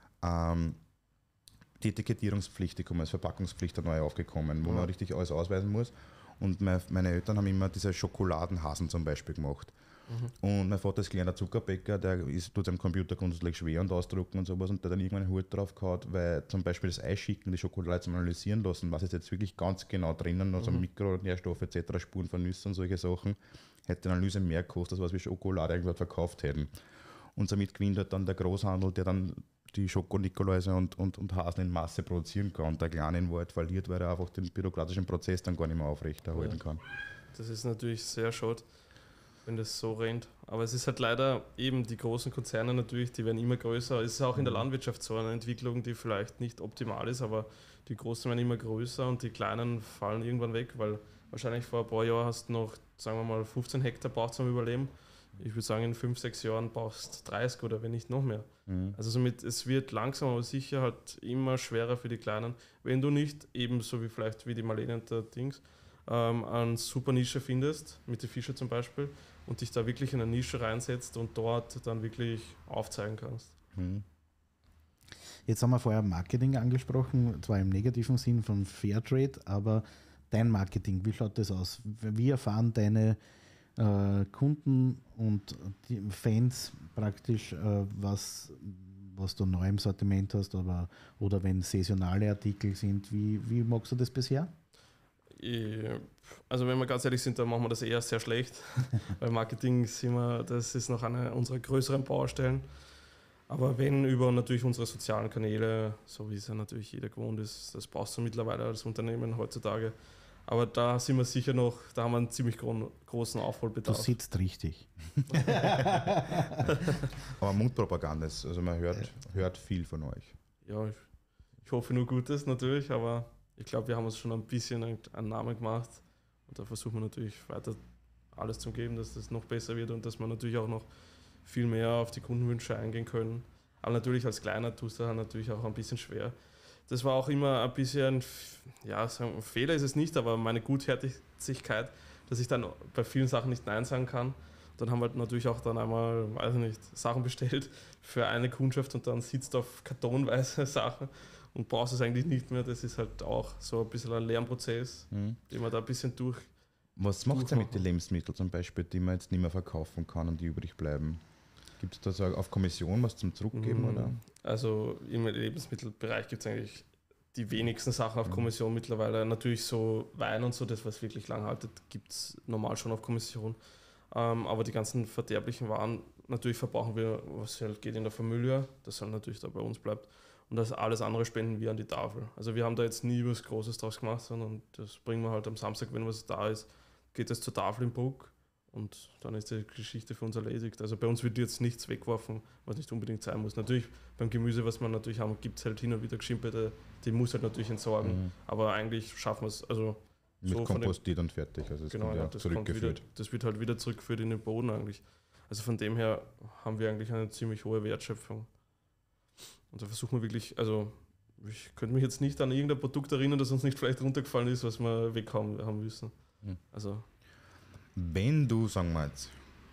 die Etikettierungspflicht, die als Verpackungspflicht neu aufgekommen, wo man richtig alles ausweisen muss. Und meine Eltern haben immer diese Schokoladenhasen zum Beispiel gemacht. Und mein Vater ist kleiner Zuckerbäcker, der tut am Computer grundsätzlich schwer und ausdrucken und sowas und der hat dann irgendwann einen Hut drauf gehabt, weil zum Beispiel das Eisschicken, die Schokolade zum Analysieren lassen, was ist jetzt wirklich ganz genau drinnen, also Mikronährstoffe etc., Spuren von Nüssen und solche Sachen, hätte die Analyse mehr gekostet, als was wir Schokolade irgendwann verkauft hätten. Und somit gewinnt halt dann der Großhandel, der dann die Schoko-Nikoläuse und Hasen in Masse produzieren kann und der Kleine in Wahrheit verliert, weil er einfach den bürokratischen Prozess dann gar nicht mehr aufrechterhalten kann. Das ist natürlich sehr schade, wenn das so rennt. Aber es ist halt leider eben die großen Konzerne natürlich, die werden immer größer. Es ist auch in der Landwirtschaft so eine Entwicklung, die vielleicht nicht optimal ist, aber die großen werden immer größer und die kleinen fallen irgendwann weg, weil wahrscheinlich vor ein paar Jahren hast du noch, sagen wir mal, 15 Hektar braucht zum Überleben. Ich würde sagen, in 5, 6 Jahren brauchst du 30 oder wenn nicht noch mehr. Also somit, es wird langsam, aber sicher halt immer schwerer für die Kleinen, wenn du nicht ebenso wie vielleicht wie die Marlene und der Dings eine super Nische findest, mit den Fischer zum Beispiel, und dich da wirklich in eine Nische reinsetzt und dort dann wirklich aufzeigen kannst. Jetzt haben wir vorher Marketing angesprochen, zwar im negativen Sinn von Fairtrade, aber dein Marketing, wie schaut das aus? Wie erfahren deine Kunden und die Fans praktisch, was du neu im Sortiment hast oder wenn saisonale Artikel sind? Wie magst du das bisher? Also wenn wir ganz ehrlich sind, dann machen wir das eher sehr schlecht, weil Marketing das ist noch eine unserer größeren Baustellen. Aber wenn über natürlich unsere sozialen Kanäle, so wie es ja natürlich jeder gewohnt ist, das brauchst du mittlerweile als Unternehmen heutzutage. Aber da sind wir sicher noch, da haben wir einen ziemlich großen Aufholbedarf. Du sitzt richtig. Aber Mundpropaganda ist, also man hört viel von euch. Ja, ich hoffe nur Gutes natürlich, aber ich glaube, wir haben uns schon ein bisschen einen Namen gemacht und da versuchen wir natürlich weiter alles zu geben, dass das noch besser wird und dass wir natürlich auch noch viel mehr auf die Kundenwünsche eingehen können. Aber natürlich als Kleiner tust du natürlich auch ein bisschen schwer. Das war auch immer ein bisschen, ja, ein Fehler ist es nicht, aber meine Gutherzigkeit, dass ich dann bei vielen Sachen nicht Nein sagen kann. Dann haben wir natürlich auch dann einmal, weiß ich nicht, Sachen bestellt für eine Kundschaft und dann sitzt auf kartonweise Sachen und brauchst es eigentlich nicht mehr. Das ist halt auch so ein bisschen ein Lernprozess, den man da ein bisschen durch. Was macht ihr mit den Lebensmitteln zum Beispiel, die man jetzt nicht mehr verkaufen kann und die übrig bleiben? Gibt es da so auf Kommission was zum Zurückgeben? Oder? Also im Lebensmittelbereich gibt es eigentlich die wenigsten Sachen auf Kommission mittlerweile. Natürlich so Wein und so, das was wirklich lang haltet, gibt es normal schon auf Kommission. Aber die ganzen verderblichen Waren, natürlich verbrauchen wir, was halt geht in der Familie, das halt natürlich da bei uns bleibt. Und das alles andere spenden wir an die Tafel. Also wir haben da jetzt nie was Großes draus gemacht, sondern das bringen wir halt am Samstag, wenn was da ist, geht es zur Tafel im Bruck. Und dann ist die Geschichte für uns erledigt. Also bei uns wird jetzt nichts weggeworfen, was nicht unbedingt sein muss. Natürlich beim Gemüse, was wir natürlich haben, gibt es halt hin und wieder Geschimpete, die muss halt natürlich entsorgen. Aber eigentlich schaffen wir es. Also mit so kompostiert und fertig. Also genau, ja, das zurückgeführt. Das wird halt wieder zurückgeführt in den Boden eigentlich. Also von dem her haben wir eigentlich eine ziemlich hohe Wertschöpfung. Und da versuchen wir wirklich, also ich könnte mich jetzt nicht an irgendein Produkt erinnern, das uns nicht vielleicht runtergefallen ist, was wir weg haben müssen. Also wenn du, sagen wir jetzt,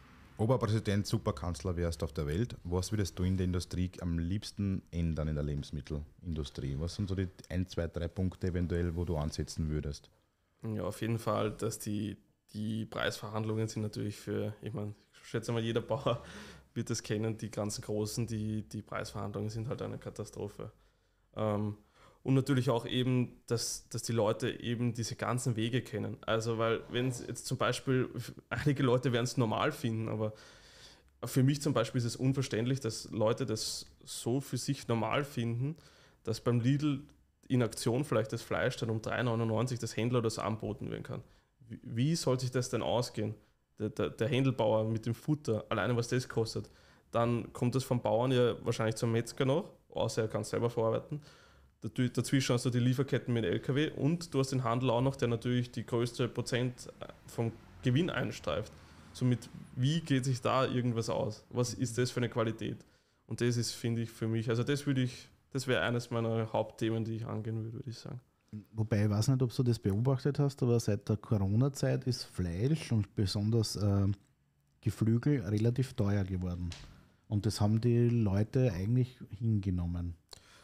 Oberpräsident, Superkanzler wärst auf der Welt, was würdest du in der Industrie am liebsten ändern in der Lebensmittelindustrie? Was sind so die 1, 2, 3 Punkte eventuell, wo du ansetzen würdest? Ja, auf jeden Fall, dass die Preisverhandlungen sind natürlich ich schätze mal, jeder Bauer wird das kennen, die ganzen großen, die Preisverhandlungen sind halt eine Katastrophe. Und natürlich auch eben, dass die Leute eben diese ganzen Wege kennen. Also, weil wenn es jetzt zum Beispiel, einige Leute werden es normal finden, aber für mich zum Beispiel ist es unverständlich, dass Leute das so für sich normal finden, dass beim Lidl in Aktion vielleicht das Fleisch dann um 3,99 das Händler das anboten werden kann. Wie soll sich das denn ausgehen? Der Händelbauer mit dem Futter, alleine was das kostet. Dann kommt das vom Bauern ja wahrscheinlich zum Metzger noch, außer er kann es selber verarbeiten. Dazwischen hast du die Lieferketten mit LKW und du hast den Handel auch noch, der natürlich die größte Prozent vom Gewinn einstreift. Somit, wie geht sich da irgendwas aus? Was ist das für eine Qualität? Und das ist, finde ich, für mich, also das wäre eines meiner Hauptthemen, die ich angehen würde ich sagen. Wobei, ich weiß nicht, ob du das beobachtet hast, aber seit der Corona-Zeit ist Fleisch und besonders Geflügel relativ teuer geworden. Und das haben die Leute eigentlich hingenommen.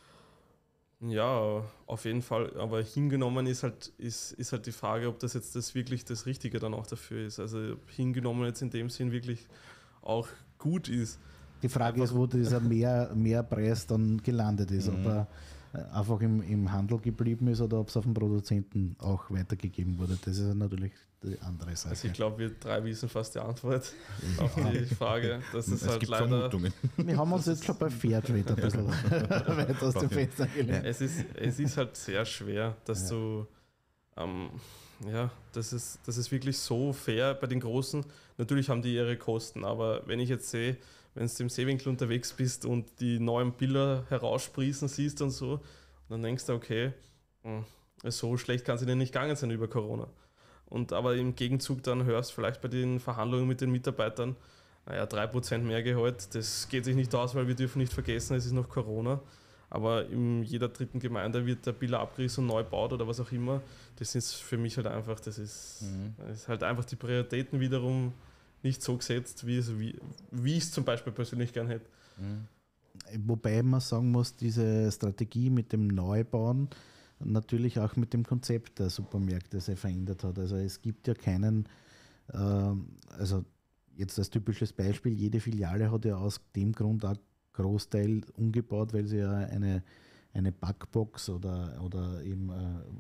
Ja, auf jeden Fall. Aber hingenommen ist halt die Frage, ob das jetzt wirklich das Richtige dann auch dafür ist. Also hingenommen jetzt in dem Sinn wirklich auch gut ist. Die Frage ist, wo dieser Mehrpreis dann gelandet ist. Ob er einfach im Handel geblieben ist oder ob es auf den Produzenten auch weitergegeben wurde. Das ist natürlich die andere Sache. Also ich glaube, wir drei wissen fast die Antwort auf die Frage. Das ist Es halt gibt leider. Vermutungen. Wir haben uns jetzt schon bei Fairtrade ein bisschen weit aus dem Fenster gelegt. Es ist halt sehr schwer, dass du das ist wirklich so fair bei den Großen. Natürlich haben die ihre Kosten, aber wenn ich jetzt sehe, wenn du im Seewinkel unterwegs bist und die neuen Bilder heraussprießen siehst und so, dann denkst du, okay, so schlecht kann es ihnen nicht gegangen sein über Corona. Aber im Gegenzug dann hörst du vielleicht bei den Verhandlungen mit den Mitarbeitern, 3% mehr Gehalt, das geht sich nicht aus, weil wir dürfen nicht vergessen, es ist noch Corona. Aber in jeder dritten Gemeinde wird der Biller abgerissen und neu baut oder was auch immer. Das ist für mich halt einfach, das ist halt einfach die Prioritäten wiederum nicht so gesetzt, wie ich es zum Beispiel persönlich gern hätte. Wobei man sagen muss, diese Strategie mit dem Neubauen natürlich auch mit dem Konzept der Supermärkte sehr verändert hat. Also es gibt ja keinen, also jetzt als typisches Beispiel, jede Filiale hat ja aus dem Grund auch Großteil umgebaut, weil sie ja eine Backbox oder eben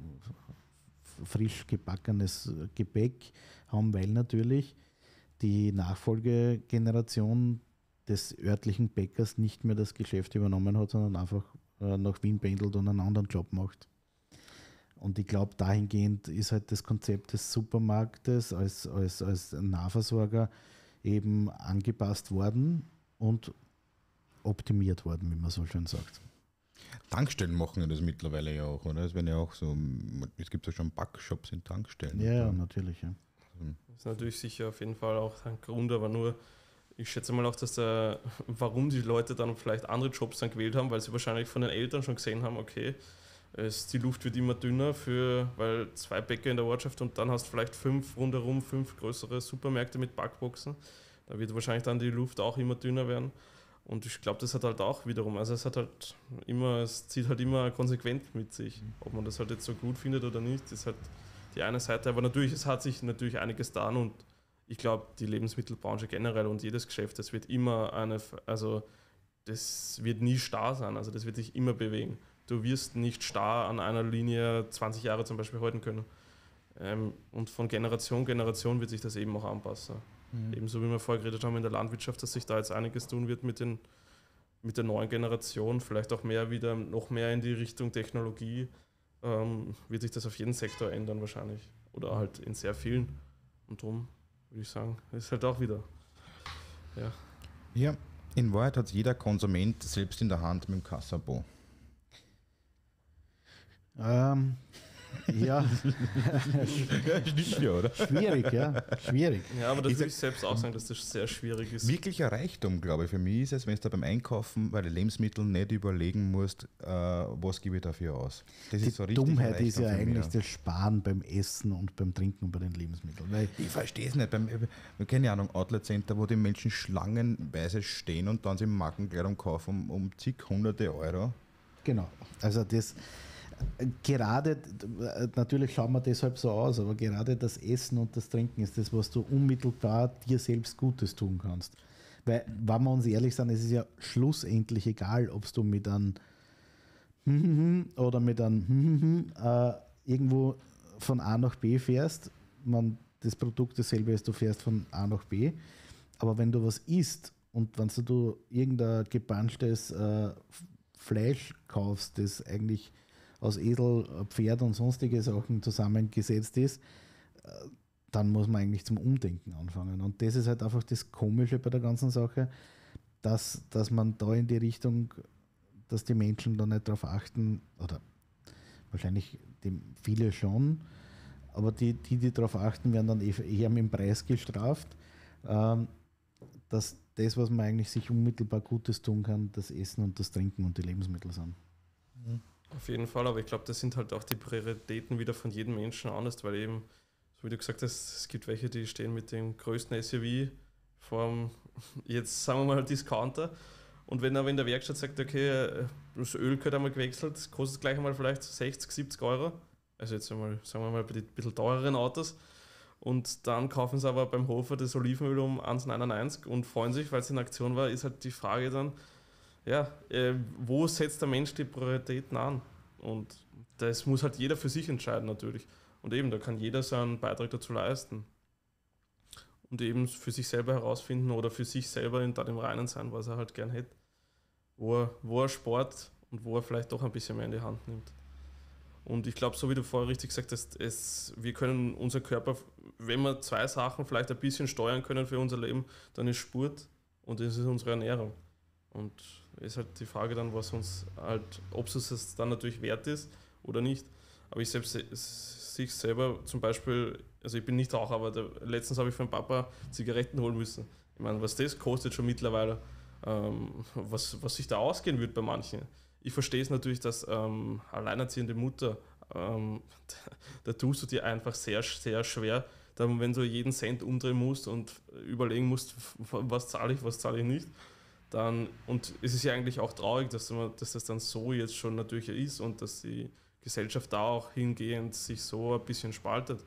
frisch gebackenes Gebäck haben, weil natürlich die Nachfolgegeneration des örtlichen Bäckers nicht mehr das Geschäft übernommen hat, sondern einfach nach Wien pendelt und einen anderen Job macht. Und ich glaube, dahingehend ist halt das Konzept des Supermarktes als Nahversorger eben angepasst worden und optimiert worden, wie man so schön sagt. Tankstellen machen ja das mittlerweile ja auch, oder? Es werden ja auch so, es gibt ja schon Backshops in Tankstellen. Ja, natürlich. Ja. Das ist natürlich sicher auf jeden Fall auch ein Grund, aber nur, ich schätze mal auch, dass warum die Leute dann vielleicht andere Jobs dann gewählt haben, weil sie wahrscheinlich von den Eltern schon gesehen haben, okay, die Luft wird immer dünner, weil 2 Bäcker in der Ortschaft und dann hast du vielleicht 5 rundherum, 5 größere Supermärkte mit Backboxen. Da wird wahrscheinlich dann die Luft auch immer dünner werden. Und ich glaube, das hat halt auch wiederum, also es zieht halt immer konsequent mit sich. Ob man das halt jetzt so gut findet oder nicht, ist halt die eine Seite. Aber natürlich, es hat sich natürlich einiges getan und ich glaube, die Lebensmittelbranche generell und jedes Geschäft, das wird immer das wird nie starr sein, also das wird sich immer bewegen. Du wirst nicht starr an einer Linie 20 Jahre zum Beispiel halten können. Und von Generation zu Generation wird sich das eben auch anpassen. Ebenso wie wir vorher geredet haben in der Landwirtschaft, dass sich da jetzt einiges tun wird mit der neuen Generation, vielleicht auch noch mehr in die Richtung Technologie, wird sich das auf jeden Sektor ändern wahrscheinlich. Oder halt in sehr vielen. Und darum würde ich sagen, ist halt auch wieder. Ja, in Wahrheit hat jeder Konsument selbst in der Hand mit dem Kassabo. Ja, Ja, stimmt ja, oder? schwierig, ja. Schwierig. Ja, aber das will ich selbst auch sagen, dass das sehr schwierig ist. Wirklich ein Reichtum, glaube ich, für mich ist es, wenn du da beim Einkaufen bei den Lebensmitteln nicht überlegen musst, was gebe ich dafür aus. Das Die ist so richtig ein Dummheit ist Reichtum ja für mich, eigentlich das Sparen beim Essen und beim Trinken und bei den Lebensmitteln. Weil Ich verstehe es nicht. Keine Ahnung, Outlet Center, wo die Menschen schlangenweise stehen und dann sie Markenkleidung kaufen um zig hunderte Euro. genau, also das gerade, natürlich schauen wir deshalb so aus, aber gerade das Essen und das Trinken ist das, was du unmittelbar dir selbst Gutes tun kannst. Weil, wenn wir uns ehrlich sind, es ist ja schlussendlich egal, ob du mit einem oder mit einem irgendwo von A nach B fährst. Das Produkt dasselbe ist, du fährst von A nach B. Aber wenn du was isst und wenn du irgendein gepanschtes Fleisch kaufst, das eigentlich aus Esel, Pferd und sonstige Sachen zusammengesetzt ist, dann muss man eigentlich zum Umdenken anfangen. Und das ist halt einfach das Komische bei der ganzen Sache, dass man da in die Richtung, dass die Menschen da nicht darauf achten, oder wahrscheinlich viele schon, aber die darauf achten, werden dann eher mit dem Preis gestraft, dass das, was man eigentlich sich unmittelbar Gutes tun kann, das Essen und das Trinken und die Lebensmittel sind. Auf jeden Fall, aber ich glaube, das sind halt auch die Prioritäten wieder von jedem Menschen anders, weil eben, so wie du gesagt hast, es gibt welche, die stehen mit dem größten SUV vorm, jetzt sagen wir mal, Discounter, und wenn er in der Werkstatt sagt, okay, das Öl gehört einmal gewechselt, das kostet gleich einmal vielleicht 60, 70 Euro, also jetzt einmal, sagen wir mal, bei den bisschen teureren Autos, und dann kaufen sie aber beim Hofer das Olivenöl um 1,99 und freuen sich, weil es in Aktion war, ist halt die Frage dann, ja, wo setzt der Mensch die Prioritäten an? Und das muss halt jeder für sich entscheiden natürlich. Und eben, da kann jeder seinen Beitrag dazu leisten. Und eben für sich selber herausfinden oder für sich selber da im Reinen sein, was er halt gern hätte. Wo er Sport und wo er vielleicht doch ein bisschen mehr in die Hand nimmt. Und ich glaube, so wie du vorher richtig gesagt hast, wir können unseren Körper, wenn wir zwei Sachen vielleicht ein bisschen steuern können für unser Leben, dann ist Sport und das ist unsere Ernährung. Und ist halt die Frage dann, was uns halt, ob es das dann natürlich wert ist oder nicht. Aber ich selbst sehe es selber zum Beispiel, also ich bin nicht Raucher, aber letztens habe ich von Papa Zigaretten holen müssen. Ich meine, was das kostet schon mittlerweile, was sich da ausgehen wird bei manchen. Ich verstehe es natürlich, dass alleinerziehende Mutter, da tust du dir einfach sehr, sehr schwer, dann, wenn du jeden Cent umdrehen musst und überlegen musst, was zahle ich nicht. Dann, und es ist ja eigentlich auch traurig, dass das dann so jetzt schon natürlich ist und dass die Gesellschaft da auch hingehend sich so ein bisschen spaltet,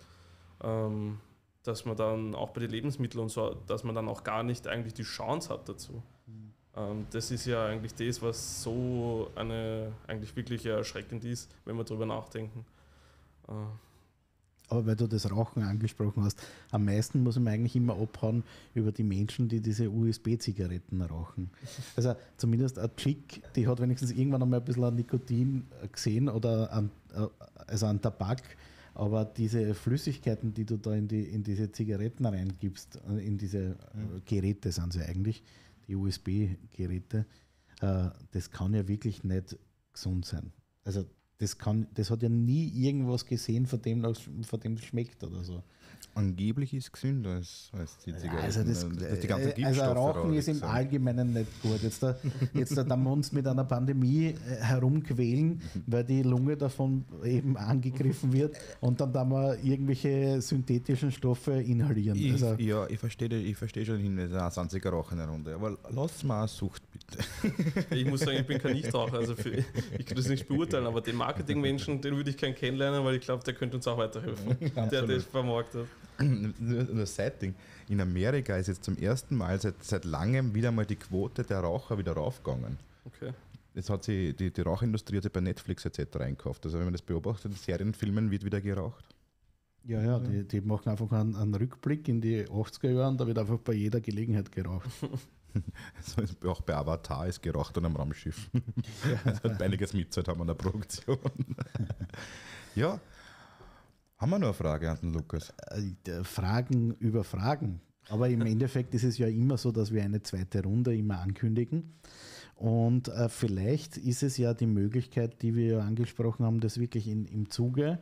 dass man dann auch bei den Lebensmitteln und so, dass man dann auch gar nicht eigentlich die Chance hat dazu. Das ist ja eigentlich das, was so eigentlich wirklich erschreckend ist, wenn wir darüber nachdenken. Aber weil du das Rauchen angesprochen hast, am meisten muss man eigentlich immer abhauen über die Menschen, die diese USB-Zigaretten rauchen. Also zumindest eine Chick, die hat wenigstens irgendwann einmal ein bisschen an Nikotin gesehen oder an Tabak, aber diese Flüssigkeiten, die du da in diese Zigaretten reingibst, in diese Geräte sind sie eigentlich, die USB-Geräte, das kann ja wirklich nicht gesund sein. Also das hat ja nie irgendwas gesehen, von dem es schmeckt oder so. Angeblich ist es gesünder als die Zigaretten. Also, die ganzen Giftstoffe Rauchen ist im Allgemeinen nicht gut. Jetzt da wir uns mit einer Pandemie herumquälen, weil die Lunge davon eben angegriffen wird und dann da wir irgendwelche synthetischen Stoffe inhalieren. Ich verstehe schon hin, mit einer 20er Rauchen in der Runde. Aber lass mal eine Sucht, bitte. Ich muss sagen, ich bin kein Nichtraucher, also ich kann das nicht beurteilen, aber den Marketingmenschen, den würde ich gerne kennenlernen, weil ich glaube, der könnte uns auch weiterhelfen, der das vermarktet. Nur Setting. In Amerika ist jetzt zum ersten Mal seit langem wieder mal die Quote der Raucher wieder raufgegangen. Okay. Jetzt hat sie die Rauchindustrie hat sie bei Netflix etc. einkauft. Also wenn man das beobachtet, in Serienfilmen wird wieder geraucht. Ja, die machen einfach einen Rückblick in die 80er Jahre und da wird einfach bei jeder Gelegenheit geraucht. Auch bei Avatar ist geraucht an einem Raumschiff. Das hat einiges Mitzeit haben an der Produktion. Ja. Haben wir noch eine Frage an den Lukas? Fragen über Fragen. Aber im Endeffekt ist es ja immer so, dass wir eine zweite Runde immer ankündigen. Und vielleicht ist es ja die Möglichkeit, die wir ja angesprochen haben, das wirklich im Zuge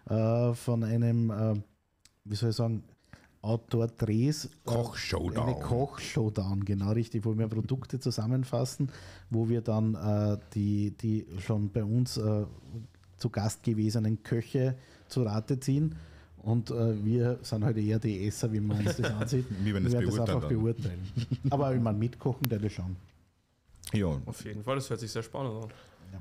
von einem, wie soll ich sagen, Outdoor-Drehs. Koch-Showdown. Eine Koch-Showdown, genau richtig, wo wir Produkte zusammenfassen, wo wir dann die schon bei uns zu Gast gewesenen Köche zu Rate ziehen. Und wir sind halt eher die Esser, wie man uns das ansieht. Wie wir das einfach beurteilen. Aber wenn man mitkochen, der das schon. Ja. Auf jeden Fall, das hört sich sehr spannend an.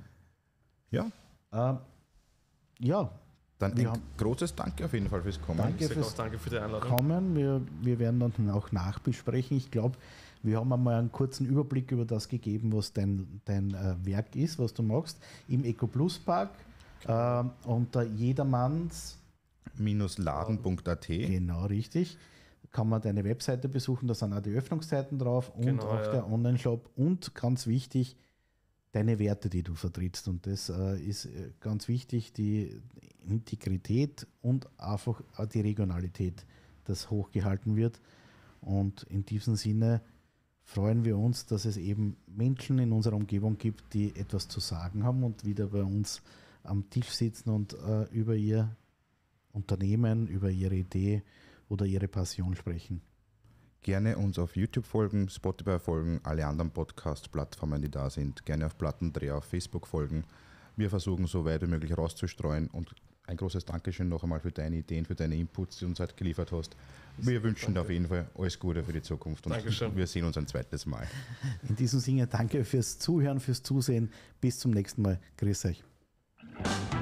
Ja. Ja, Dann ein großes Danke auf jeden Fall fürs Kommen. Danke Danke für die Einladung. Kommen. Wir werden dann auch nachbesprechen. Ich glaube, wir haben einmal einen kurzen Überblick über das gegeben, was dein Werk ist, was du machst, im Eco Plus Park unter jedermanns Laden.at. Genau, richtig. Kann man deine Webseite besuchen, da sind auch die Öffnungszeiten drauf und Genau, auch der Online-Shop und ganz wichtig, deine Werte, die du vertrittst. Und das ist ganz wichtig, die Integrität und einfach auch die Regionalität, das hochgehalten wird. Und in diesem Sinne freuen wir uns, dass es eben Menschen in unserer Umgebung gibt, die etwas zu sagen haben und wieder bei uns am Tisch sitzen und über ihr Unternehmen, über ihre Idee oder ihre Passion sprechen. Gerne uns auf YouTube folgen, Spotify folgen, alle anderen Podcast-Plattformen, die da sind. Gerne auf Plattendreh auf Facebook folgen. Wir versuchen so weit wie möglich rauszustreuen und ein großes Dankeschön noch einmal für deine Ideen, für deine Inputs, die du uns heute geliefert hast. Wir wünschen dir auf jeden Fall alles Gute für die Zukunft und Dankeschön. Wir sehen uns ein zweites Mal. In diesem Sinne danke fürs Zuhören, fürs Zusehen. Bis zum nächsten Mal. Grüß euch.